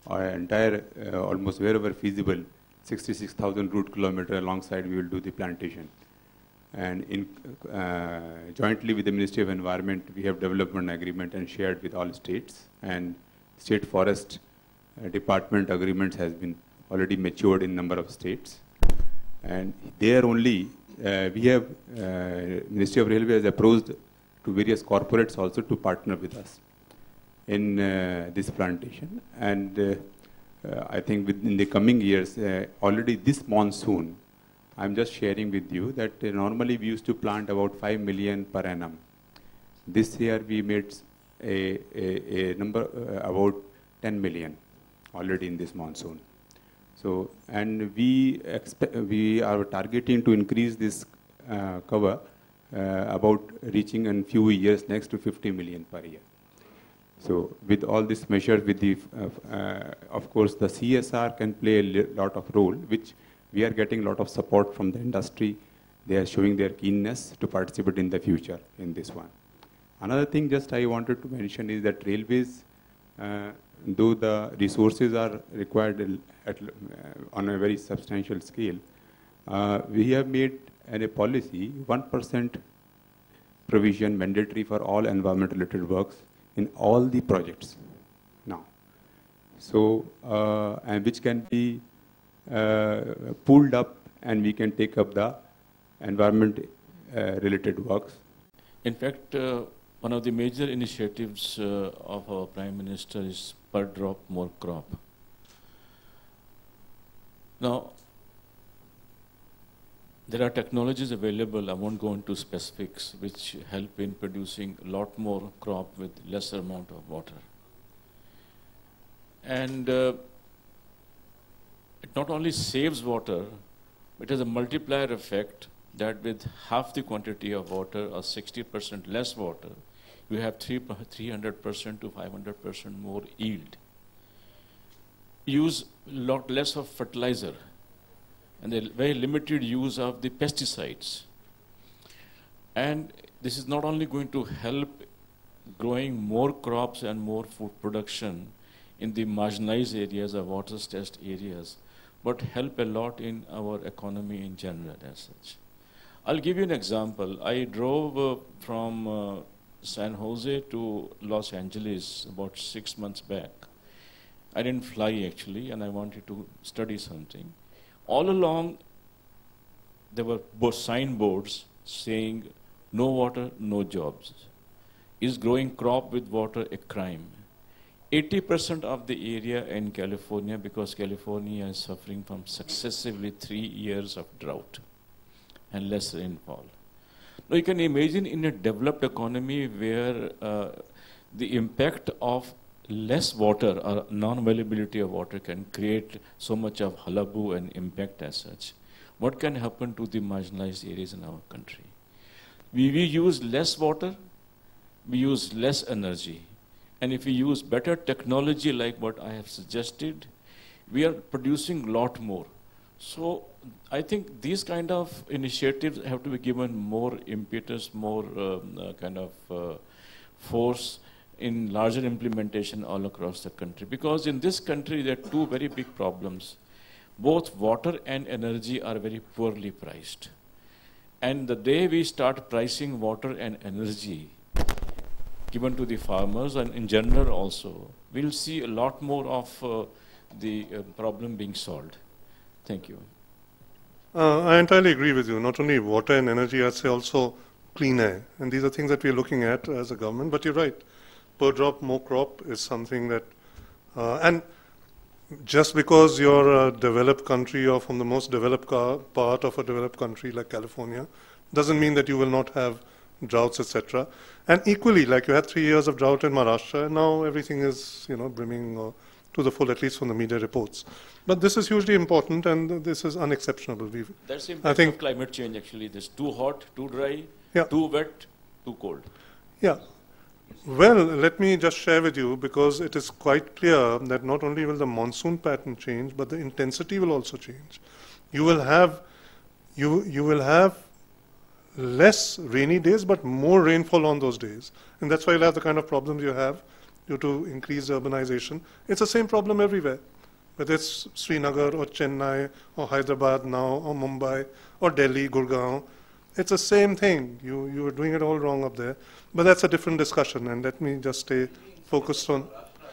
entire, almost wherever feasible, 66,000 root kilometer alongside we will do the plantation. And jointly with the Ministry of Environment, we have development agreement and shared with all states. And state forest department agreements has been already matured in number of states. And there only, we have, Ministry of Railway has approached to various corporates also to partner with us in this plantation. And I think within the coming years, already this monsoon, I'm just sharing with you that normally we used to plant about 5 million per annum. This year we made a number about 10 million already in this monsoon. So, and we are targeting to increase this cover about reaching in few years next to 50 million per year. So with all these measures, with the, of course, the CSR can play a lot of role, which we are getting a lot of support from the industry. They are showing their keenness to participate in the future in this one. Another thing just I wanted to mention is that railways, though the resources are required on a very substantial scale, we have made a policy 1% provision mandatory for all environment related works in all the projects now. So, and which can be pulled up and we can take up the environment related works. In fact, one of the major initiatives of our Prime Minister is per drop more crop. Now, there are technologies available, I won't go into specifics, which help in producing a lot more crop with lesser amount of water. And it not only saves water, it has a multiplier effect that with half the quantity of water or 60% less water, you have 300% to 500% more yield. Use a lot less of fertilizer and a very limited use of the pesticides. And this is not only going to help growing more crops and more food production in the marginalized areas or water-stressed areas, but help a lot in our economy in general as such. I'll give you an example. I drove from San Jose to Los Angeles about 6 months back. I didn't fly actually, and I wanted to study something. All along, there were both signboards saying, no water, no jobs. Is growing crop with water a crime? 80% of the area in California, because California is suffering from successively 3 years of drought and less rainfall. Now you can imagine in a developed economy where the impact of less water or non-availability of water can create so much of hullabaloo and impact as such. What can happen to the marginalized areas in our country? We use less water, we use less energy. And if we use better technology like what I have suggested, we are producing a lot more. So I think these kind of initiatives have to be given more impetus, more force in larger implementation all across the country. Because in this country, there are two very big problems. Both water and energy are very poorly priced. And the day we start pricing water and energy given to the farmers and in general also, we'll see a lot more of the problem being solved. Thank you. I entirely agree with you. Not only water and energy, I'd say also clean air. And these are things that we're looking at as a government. But you're right. Per drop, more crop is something that, and just because you're a developed country or from the most developed part of a developed country like California, doesn't mean that you will not have droughts, etc. And equally, like you had 3 years of drought in Maharashtra, and now everything is, brimming to the full, at least from the media reports. But this is hugely important, and this is unexceptionable. That's the impact of climate change, actually. There's too hot, too dry, too wet, too cold. Yeah. Well, let me just share with you, because it is quite clear that not only will the monsoon pattern change, but the intensity will also change. You will have less rainy days, but more rainfall on those days. And that's why you'll have the kind of problems you have due to increased urbanization. It's the same problem everywhere, whether it's Srinagar or Chennai or Hyderabad now or Mumbai or Delhi, Gurgaon. It's the same thing. You are doing it all wrong up there. But that's a different discussion, and let me just stay focused on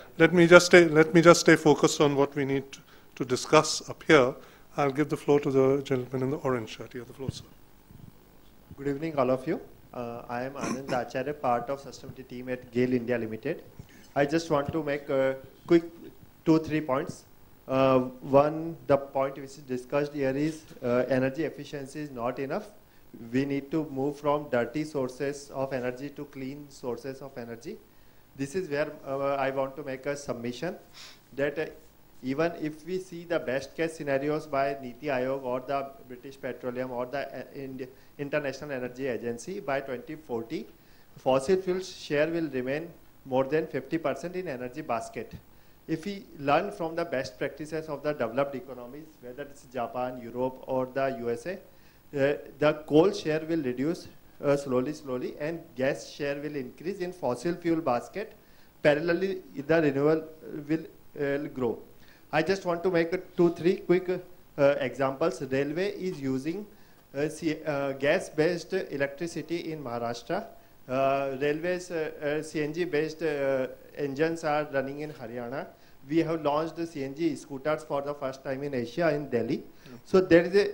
what we need to discuss up here. I'll give the floor to the gentleman in the orange shirt. You have the floor, sir. Good evening, all of you. I am Anand Acharya, part of sustainability team at GAIL India Limited. I just want to make a quick 2-3 points. One, the point which is discussed here is energy efficiency is not enough. We need to move from dirty sources of energy to clean sources of energy. This is where I want to make a submission that even if we see the best case scenarios by NITI Aayog or the British Petroleum or the International Energy Agency, by 2040, fossil fuels share will remain more than 50% in energy basket. If we learn from the best practices of the developed economies, whether it's Japan, Europe, or the USA, the coal share will reduce slowly, and gas share will increase in fossil fuel basket. Parallelly, the renewable will grow. I just want to make 2-3 quick examples. Railway is using gas-based electricity in Maharashtra. Railways CNG-based engines are running in Haryana. We have launched the CNG scooters for the first time in Asia in Delhi. So there is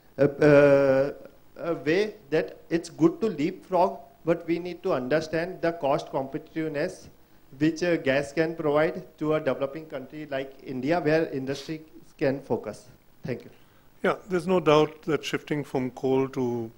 a way that it's good to leapfrog, but we need to understand the cost competitiveness which gas can provide to a developing country like India, where industry can focus. Thank you. Yeah, there's no doubt that shifting from coal to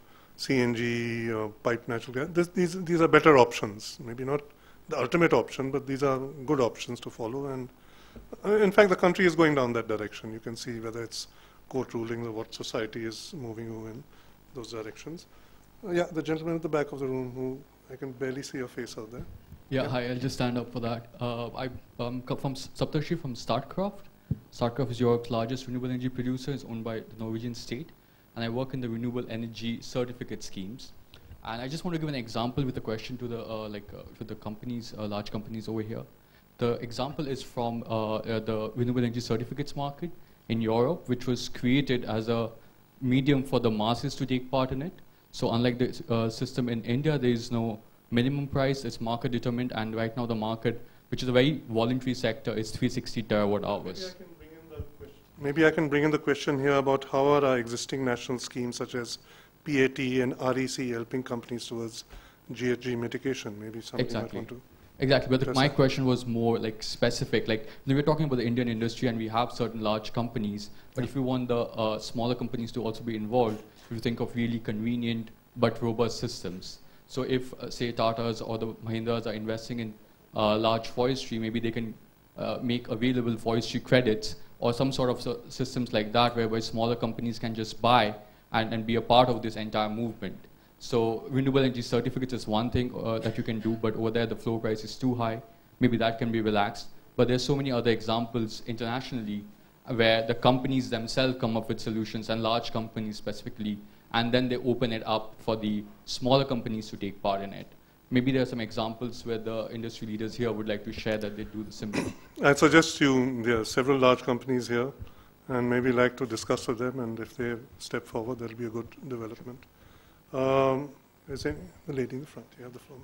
CNG, piped natural gas, these are better options. Maybe not the ultimate option, but these are good options to follow. And in fact, the country is going down that direction. You can see whether it's court rulings or what society is moving in those directions. Yeah, the gentleman at the back of the room, who I can barely see your face out there. Yeah, hi, I'll just stand up for that. I'm from Saptarshi from Statkraft. Statkraft is Europe's largest renewable energy producer. It's owned by the Norwegian state. And I work in the renewable energy certificate schemes. And I just want to give an example with a question to the companies, large companies over here. The example is from the renewable energy certificates market in Europe, which was created as a medium for the masses to take part in it. So unlike the system in India, there is no minimum price, it's market determined, and right now the market, which is a very voluntary sector, is 360 terawatt hours. Maybe I can bring in the question here about how are our existing national schemes such as PAT and REC helping companies towards GHG mitigation? Maybe something you might want to. Exactly, but my question was more like specific. Like we're talking about the Indian industry, and we have certain large companies, but if we want the smaller companies to also be involved, we think of really convenient but robust systems. So if, say, Tatas or the Mahindras are investing in large forestry, maybe they can make available forestry credits or some sort of systems like that, whereby smaller companies can just buy and be a part of this entire movement. So renewable energy certificates is one thing that you can do, but over there the floor price is too high. Maybe that can be relaxed. But there's so many other examples internationally where the companies themselves come up with solutions, and large companies specifically, and then they open it up for the smaller companies to take part in it. Maybe there are some examples where the industry leaders here would like to share that they do the similar. I suggest there are several large companies here, and maybe like to discuss with them, and if they step forward, there'll be a good development. Is there the lady in the front? You have the floor,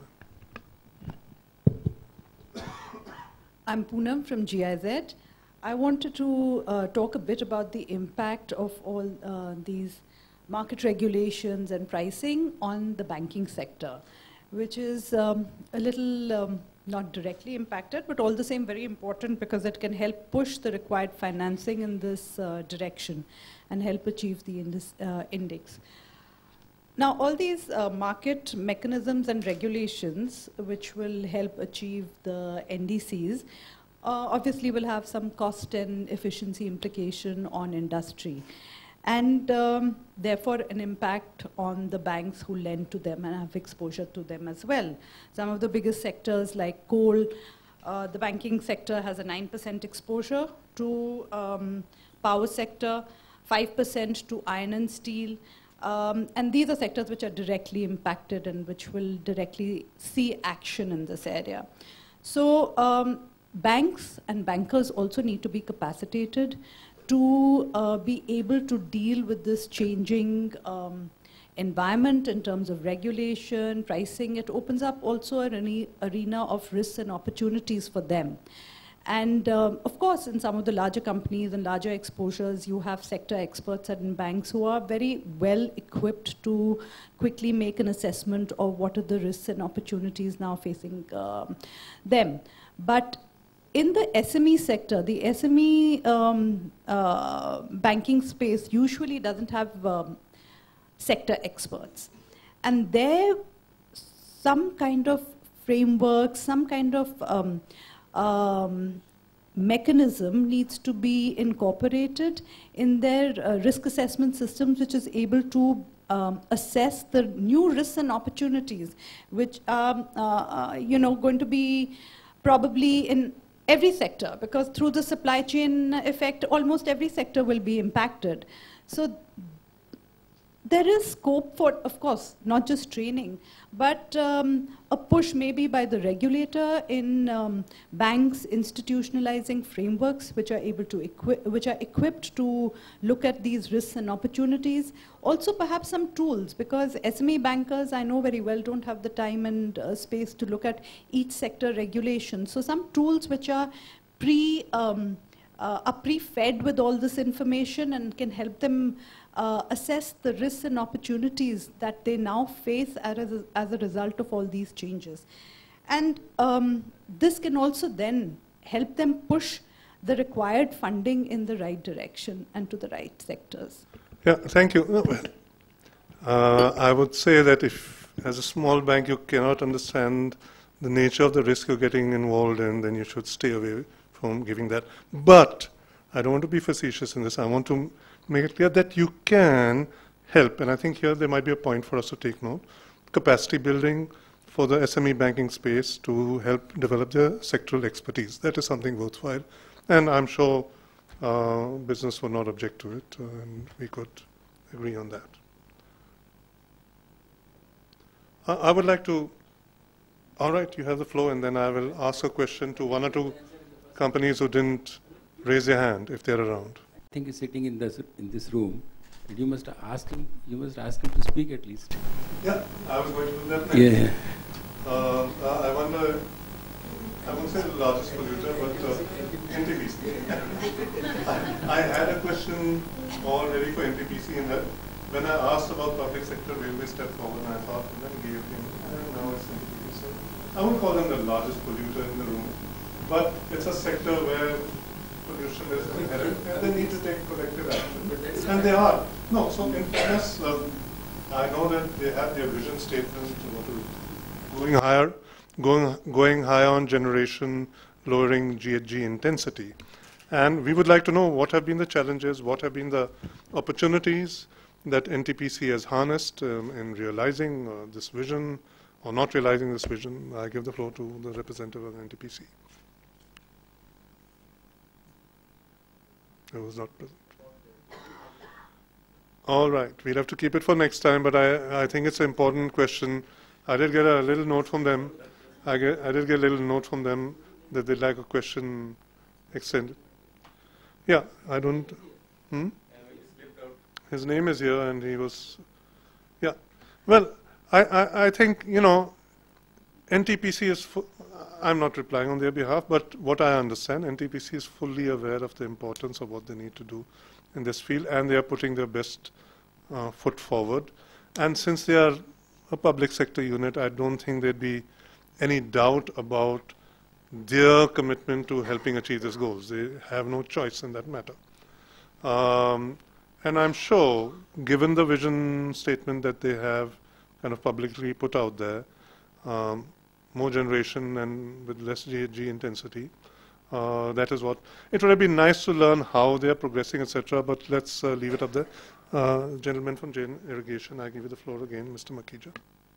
ma'am. I'm Poonam from GIZ. I wanted to talk a bit about the impact of all these market regulations and pricing on the banking sector, which is a little not directly impacted, but all the same very important because it can help push the required financing in this direction and help achieve the index. Now, all these market mechanisms and regulations which will help achieve the NDCs obviously will have some cost and efficiency implication on industry, and therefore an impact on the banks who lend to them and have exposure to them as well. Some of the biggest sectors like coal, the banking sector has a 9% exposure to power sector, 5% to iron and steel, and these are sectors which are directly impacted and which will directly see action in this area. So banks and bankers also need to be capacitated to be able to deal with this changing environment in terms of regulation, pricing. It opens up also an arena of risks and opportunities for them. And of course, in some of the larger companies and larger exposures, you have sector experts and banks who are very well equipped to quickly make an assessment of what are the risks and opportunities now facing them. But in the SME sector, the SME banking space usually doesn't have sector experts. And there, some kind of framework, some kind of mechanism needs to be incorporated in their risk assessment systems, which is able to assess the new risks and opportunities, which are going to be probably in every sector, because through the supply chain effect, almost every sector will be impacted. So there is scope for, of course, not just training, but a push maybe by the regulator in banks institutionalizing frameworks which are able to equipped to look at these risks and opportunities. Also, perhaps some tools, because SME bankers, I know very well, don't have the time and space to look at each sector regulation. So some tools which are pre-fed with all this information and can help them assess the risks and opportunities that they now face as a result of all these changes. And this can also then help them push the required funding in the right direction and to the right sectors. Yeah, thank you. I would say that if, as a small bank, you cannot understand the nature of the risk you're getting involved in, then you should stay away from giving that. But I don't want to be facetious in this. I want to make it clear that you can help, and I think here there might be a point for us to take note, capacity building for the SME banking space to help develop their sectoral expertise. That is something worthwhile, and I'm sure business would not object to it, and we could agree on that. I would like to, all right, you have the floor, and then I will ask a question to one or two companies who didn't raise their hand, if they're around. I think he's sitting in this room, and you must ask him to speak at least. Yeah, I was going to do that next. Yeah. I wonder, I won't say the largest polluter, but NTPC. I had a question already for NTPC in that when I asked about public sector railway step forward, and I thought, and then gave him, and now it's NTPC. So I won't call them the largest polluter in the room, but it's a sector where pollution is inherent, and they need to take collective action. And they are. No, so in fairness, I know that they have their vision statement, going higher on generation, lowering GHG intensity. And we would like to know what have been the challenges, what have been the opportunities that NTPC has harnessed in realizing this vision, or not realizing this vision. I give the floor to the representative of NTPC. I was not present. All right, we'll have to keep it for next time, but I think it's an important question. I did get a little note from them. I did get a little note from them that they'd like a question extended. Yeah, I don't... His name is here, and he was... Yeah. Well, I think, NTPC is... I'm not replying on their behalf, but what I understand, NTPC is fully aware of the importance of what they need to do in this field, and they are putting their best foot forward. And since they are a public sector unit, I don't think there'd be any doubt about their commitment to helping achieve these goals. They have no choice in that matter. And I'm sure, given the vision statement that they have kind of publicly put out there, more generation and with less GHG intensity. That is what. It would have been nice to learn how they are progressing, etc., but let's leave it up there. Gentleman from Jain Irrigation, I give you the floor again, Mr. Makija.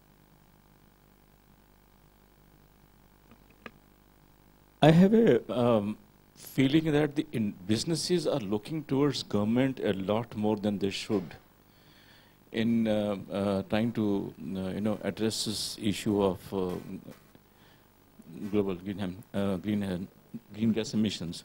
I have a feeling that the businesses are looking towards government a lot more than they should in trying to address this issue of global green gas emissions.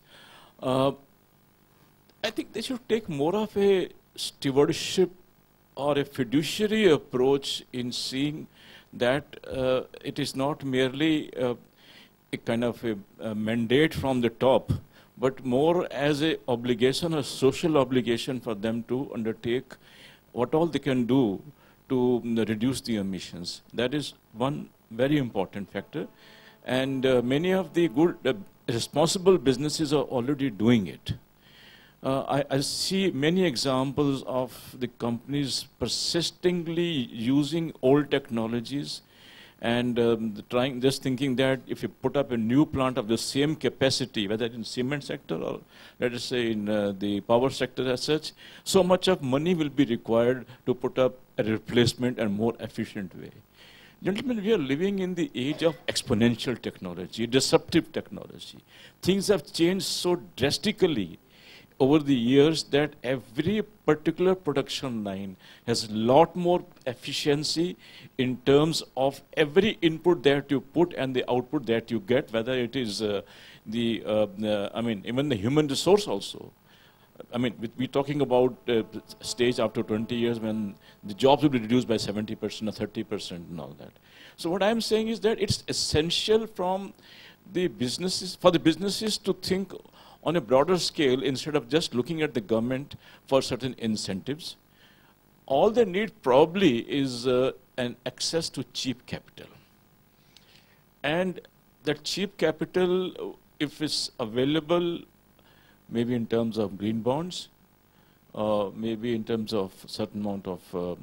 I think they should take more of a stewardship or a fiduciary approach in seeing that it is not merely a kind of a mandate from the top, but more as a obligation, a social obligation for them to undertake what all they can do to reduce the emissions. That is one very important factor. And many of the good, responsible businesses are already doing it. I see many examples of the companies persistently using old technologies and just thinking that if you put up a new plant of the same capacity, whether in cement sector or let us say in the power sector as such, so much of money will be required to put up a replacement and more efficient way. Gentlemen, we are living in the age of exponential technology, disruptive technology. Things have changed so drastically over the years that every particular production line has a lot more efficiency in terms of every input that you put and the output that you get, whether it is I mean, even the human resource also. I mean, we're talking about stage after 20 years when the jobs will be reduced by 70% or 30% and all that. So what I'm saying is that it's essential from the businesses, for the businesses to think on a broader scale instead of just looking at the government for certain incentives. All they need probably is an access to cheap capital. And that cheap capital, if it's available, maybe in terms of green bonds, maybe in terms of certain amount of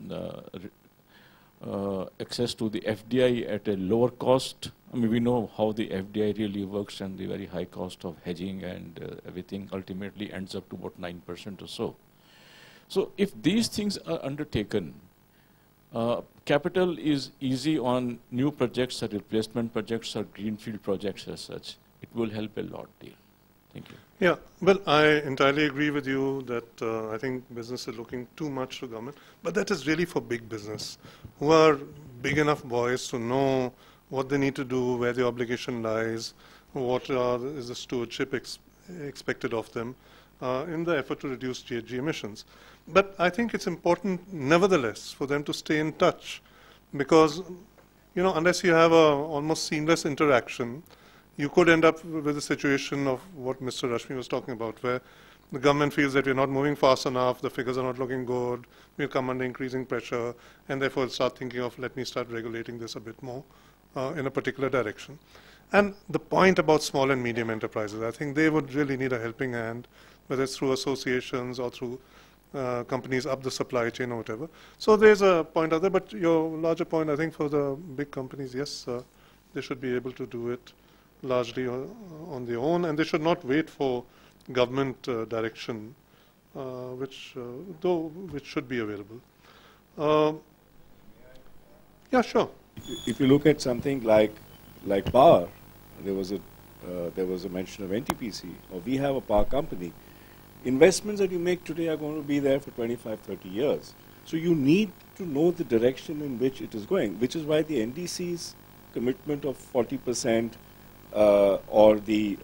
access to the FDI at a lower cost. I mean, we know how the FDI really works, and the very high cost of hedging and everything ultimately ends up to about 9% or so. So if these things are undertaken, capital is easy on new projects or replacement projects or greenfield projects as such. It will help a lot, dear. Thank you. Yeah, well, I entirely agree with you that I think business is looking too much to government, but that is really for big business, who are big enough boys to know what they need to do, where the obligation lies, what is the stewardship expected of them in the effort to reduce GHG emissions. But I think it's important, nevertheless, for them to stay in touch, because, you know, unless you have a almost seamless interaction, you could end up with a situation of what Mr. Rashmi was talking about, where the government feels that we're not moving fast enough, the figures are not looking good, we'll come under increasing pressure, and therefore start thinking of, let me start regulating this a bit more in a particular direction. And the point about small and medium enterprises, I think they would really need a helping hand, whether it's through associations or through companies up the supply chain or whatever. So there's a point out there, but your larger point, I think for the big companies, yes, they should be able to do it largely on their own, and they should not wait for government direction, which should be available. Yeah, sure. If you look at something like power, there was a mention of NTPC, or we have a power company. Investments that you make today are going to be there for 25, 30 years. So you need to know the direction in which it is going, which is why the NDC's commitment of 40%. Or the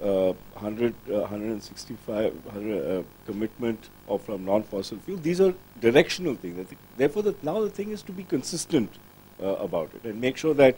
165 commitment of from non-fossil fuel. These are directional things. Therefore, now the thing is to be consistent about it and make sure that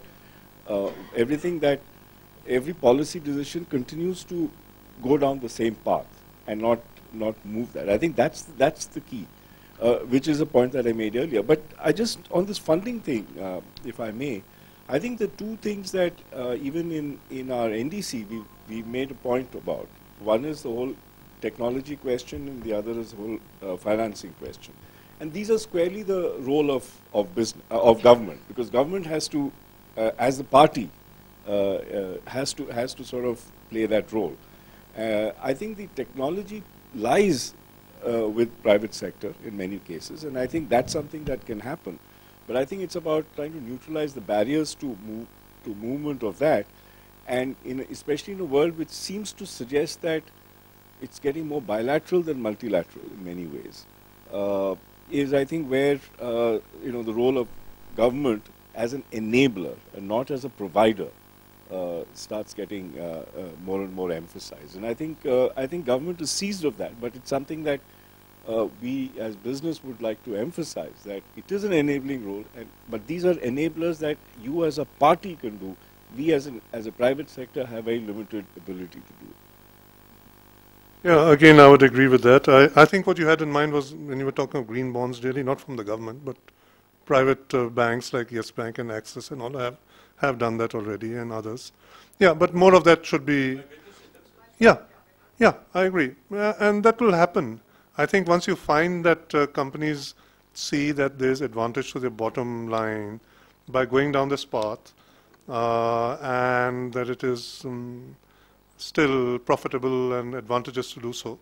every policy decision continues to go down the same path and not move that. I think that's the key, which is a point that I made earlier. But I just on this funding thing, if I may. I think the two things that even in our NDC we made a point about. One is the whole technology question, and the other is the whole financing question. And these are squarely the role of government, because government has to, as the party, has to sort of play that role. I think the technology lies with private sector in many cases, and I think that's something that can happen. But I think it's about trying to neutralize the barriers to movement of that, and especially in a world which seems to suggest that it's getting more bilateral than multilateral in many ways, is I think where the role of government as an enabler and not as a provider starts getting more and more emphasized. And I think government is seized of that, but it's something that we as business would like to emphasize, that it is an enabling role, but these are enablers that you as a party can do. We as a private sector have very limited ability to do it. Yeah, again, I would agree with that. I think what you had in mind was, when you were talking of green bonds, really not from the government, but private banks like Yes Bank and Axis and all have done that already, and others. Yeah, but more of that should be. Yeah, I agree, and that will happen. I think once you find that companies see that there is advantage to their bottom line by going down this path, and that it is still profitable and advantageous to do so,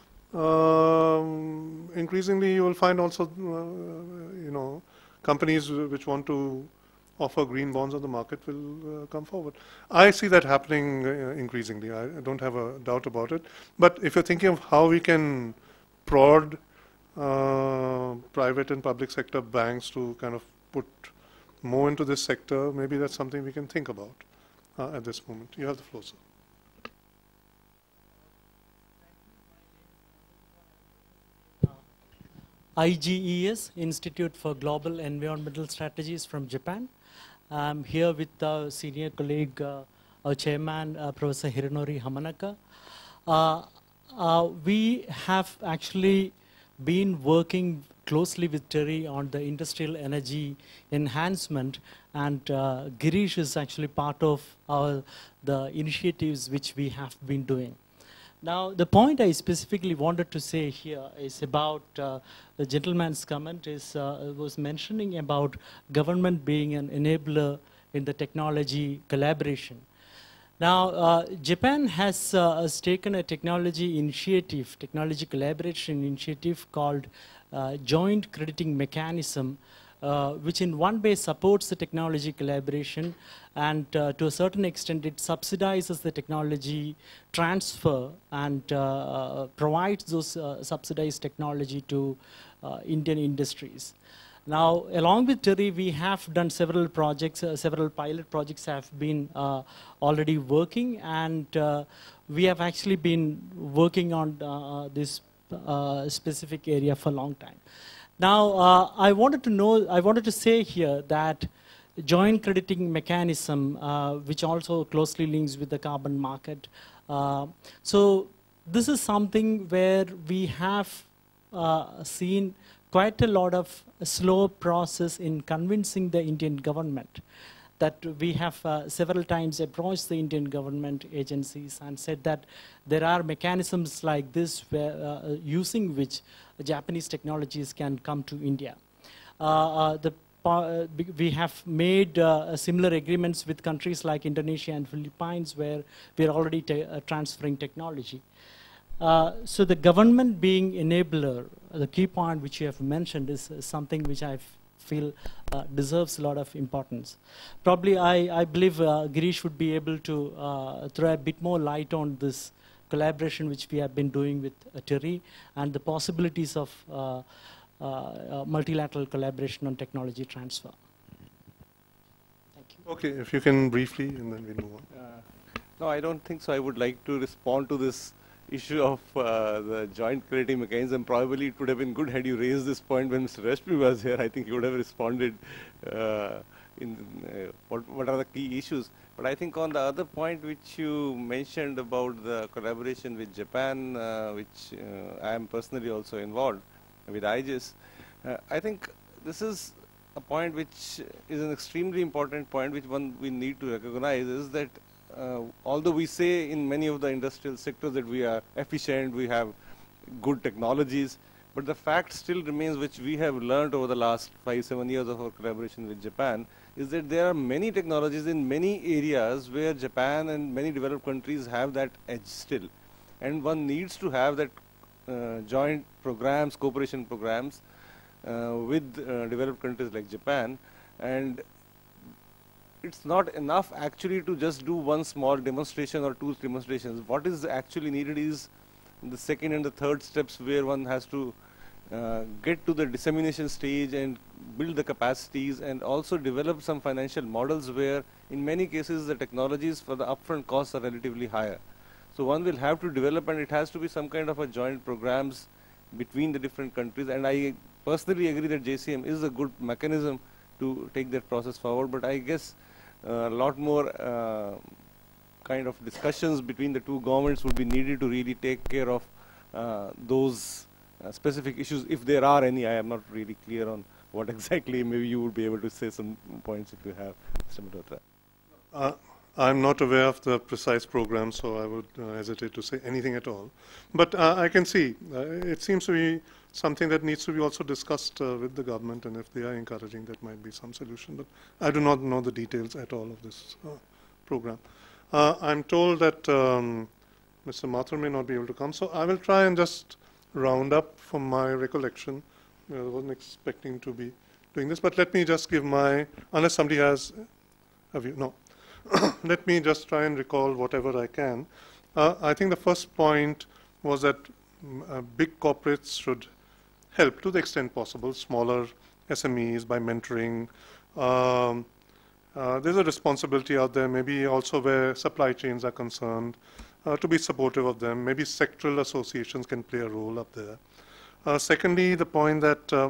increasingly you will find also, companies which want to offer green bonds on the market will come forward. I see that happening increasingly. I don't have a doubt about it. But if you're thinking of how we can prod private and public sector banks to kind of put more into this sector, maybe that's something we can think about at this moment. You have the floor, sir. IGES, Institute for Global Environmental Strategies from Japan. I'm here with our senior colleague, our chairman, Professor Hironori Hamanaka. We have actually been working closely with Terry on the industrial energy enhancement, and Girish is actually part of the initiatives which we have been doing. Now, the point I specifically wanted to say here is about the gentleman's comment was mentioning about government being an enabler in the technology collaboration. Now, Japan has taken a technology collaboration initiative called Joint Crediting Mechanism, which in one way supports the technology collaboration, and to a certain extent it subsidizes the technology transfer and provides those subsidized technology to Indian industries. Now, along with Terry, we have done several projects, several pilot projects have been already working, and we have actually been working on this specific area for a long time. Now, I wanted to say here that joint crediting mechanism, which also closely links with the carbon market. So this is something where we have seen quite a lot of slow process in convincing the Indian government, that we have several times approached the Indian government agencies and said that there are mechanisms like this where, using which Japanese technologies can come to India. We have made similar agreements with countries like Indonesia and Philippines, where we are already transferring technology. So the government being enabler, the key point which you have mentioned is something which I feel deserves a lot of importance. Probably I believe Girish would be able to throw a bit more light on this collaboration which we have been doing with Terry and the possibilities of multilateral collaboration on technology transfer. Thank you. Okay, if you can briefly, and then we move on. No, I don't think so. I would like to respond to this issue of the joint crediting mechanism. Probably it would have been good had you raised this point when Mr. Rashmi was here. I think he would have responded what are the key issues. But I think on the other point which you mentioned about the collaboration with Japan, which I am personally also involved with IGES, I think this is a point which is an extremely important point, which we need to recognize, is that although we say in many of the industrial sectors that we are efficient, we have good technologies, but the fact still remains, which we have learned over the last 5-7 years of our collaboration with Japan, is that there are many technologies in many areas where Japan and many developed countries have that edge still. And one needs to have that joint programs, cooperation programs with developed countries like Japan. And it's not enough actually to just do one small demonstration or 2 demonstrations. What is actually needed is the second and the third steps, where one has to get to the dissemination stage and build the capacities, and also develop some financial models where in many cases the technologies for the upfront costs are relatively higher. So one will have to develop, and it has to be some kind of a joint programs between the different countries. And I personally agree that JCM is a good mechanism to take that process forward. But I guess a lot more kind of discussions between the two governments would be needed to really take care of those specific issues, if there are any. I am not really clear on what exactly. Maybe you would be able to say some points if you have, Mr. Malhotra. I'm not aware of the precise program, so I would hesitate to say anything at all. But I can see it seems to be something that needs to be also discussed with the government, and if they are encouraging, that might be some solution. But I do not know the details at all of this program. I'm told that Mr. Mathur may not be able to come, so I will try and just round up from my recollection. I wasn't expecting to be doing this, but let me just give my, unless somebody has a view, no. Let me just try and recall whatever I can. I think the first point was that big corporates should help to the extent possible smaller SMEs by mentoring. There's a responsibility out there, maybe also where supply chains are concerned, to be supportive of them. Maybe sectoral associations can play a role up there. Secondly, the point that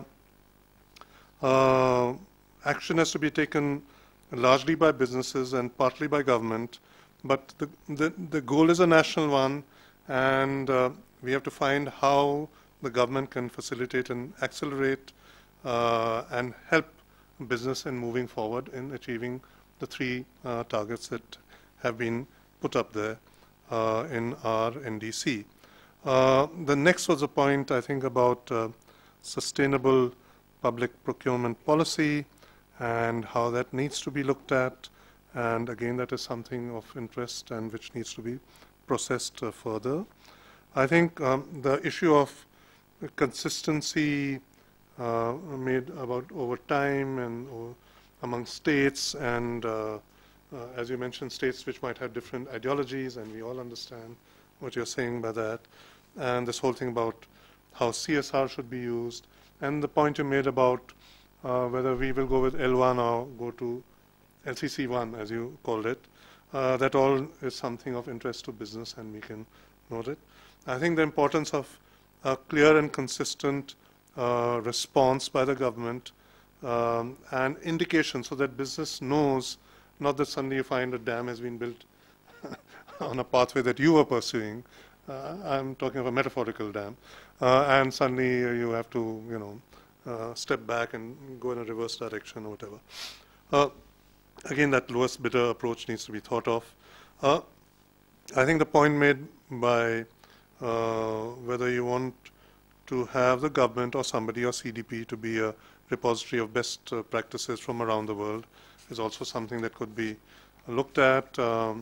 action has to be taken largely by businesses and partly by government, but the goal is a national one, and we have to find how the government can facilitate and accelerate and help business in moving forward in achieving the three targets that have been put up there in our NDC. The next was a point, I think, about sustainable public procurement policy and how that needs to be looked at, and again that is something of interest and which needs to be processed further. I think the issue of consistency made about over time and among states, and as you mentioned, states which might have different ideologies, and we all understand what you're saying by that, and this whole thing about how CSR should be used, and the point you made about whether we will go with L1 or go to LCC1, as you called it. That all is something of interest to business, and we can note it. I think the importance of a clear and consistent response by the government and indication so that business knows, not that suddenly you find a dam has been built on a pathway that you were pursuing. I'm talking of a metaphorical dam, and suddenly you have to, step back and go in a reverse direction or whatever. Again, that lowest bidder approach needs to be thought of. I think the point made by whether you want to have the government or somebody or CDP to be a repository of best practices from around the world is also something that could be looked at.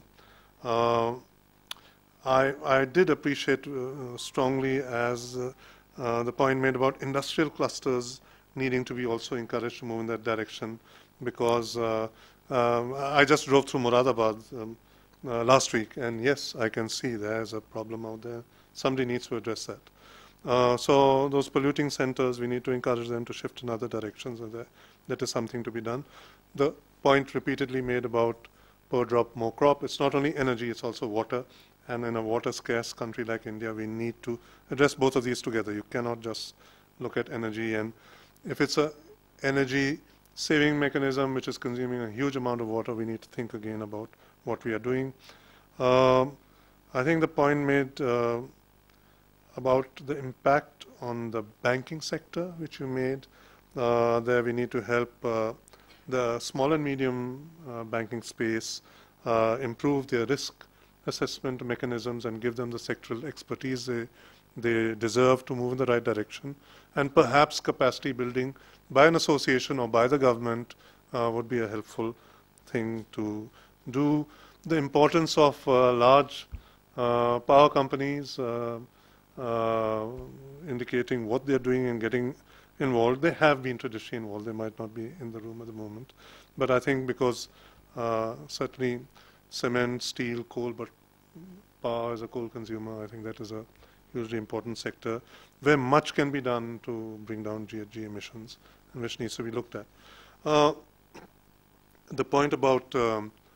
I did appreciate strongly as the point made about industrial clusters needing to be also encouraged to move in that direction, because I just drove through Moradabad last week, and yes, I can see there's a problem out there. Somebody needs to address that. So those polluting centers, we need to encourage them to shift in other directions, and that is something to be done. The point repeatedly made about per drop, more crop, it's not only energy, it's also water. And in a water-scarce country like India, we need to address both of these together. You cannot just look at energy, and if it's a energy-saving mechanism which is consuming a huge amount of water, we need to think again about what we are doing. I think the point made about the impact on the banking sector, which you made, there we need to help the small and medium banking space improve their risk assessment mechanisms and give them the sectoral expertise they deserve to move in the right direction. And perhaps capacity building by an association or by the government would be a helpful thing to do. The importance of large power companies indicating what they're doing and getting involved. They have been traditionally involved. They might not be in the room at the moment. But I think because certainly cement, steel, coal, but power as a coal consumer, I think that is a hugely important sector where much can be done to bring down GHG emissions, and which needs to be looked at. The point about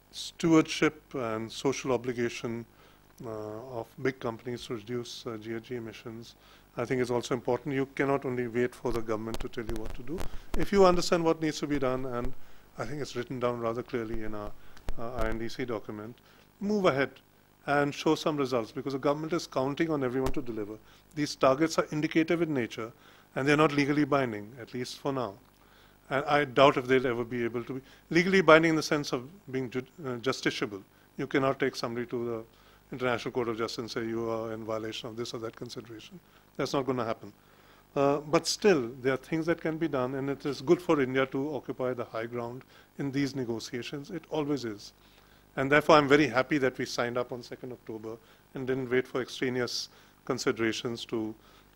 stewardship and social obligation of big companies to reduce GHG emissions, I think is also important. You cannot only wait for the government to tell you what to do. If you understand what needs to be done, and I think it's written down rather clearly in our INDC document, move ahead and show some results, because the government is counting on everyone to deliver. These targets are indicative in nature, and they're not legally binding, at least for now. And I doubt if they'll ever be able to be legally binding in the sense of being justiciable. You cannot take somebody to the International Court of Justice and say you are in violation of this or that consideration. That's not going to happen. But still, there are things that can be done, and it is good for India to occupy the high ground in these negotiations. It always is. And therefore, I'm very happy that we signed up on 2nd October and didn't wait for extraneous considerations to,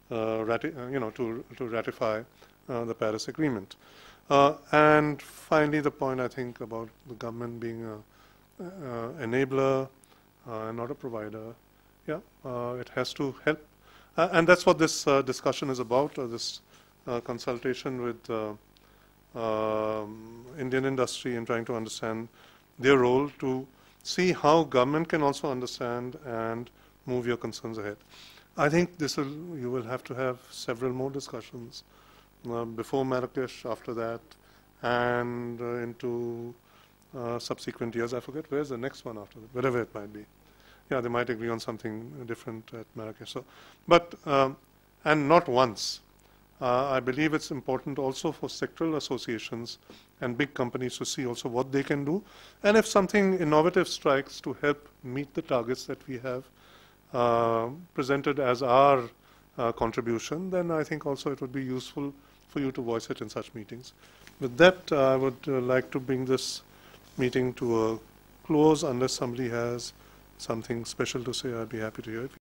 ratify the Paris Agreement. And finally, the point I think about the government being an enabler and not a provider. Yeah, it has to help. And that's what this discussion is about, this consultation with Indian industry and trying to understand their role to see how government can also understand and move your concerns ahead. I think you will have to have several more discussions before Marrakesh, after that, and into subsequent years. I forget where's the next one after that, wherever it might be. Yeah, they might agree on something different at Marrakesh. So, but and not once. I believe it's important also for sectoral associations and big companies to see also what they can do, and if something innovative strikes to help meet the targets that we have presented as our contribution, then I think also it would be useful for you to voice it in such meetings. With that, I would like to bring this meeting to a close. Unless somebody has something special to say, I'd be happy to hear it.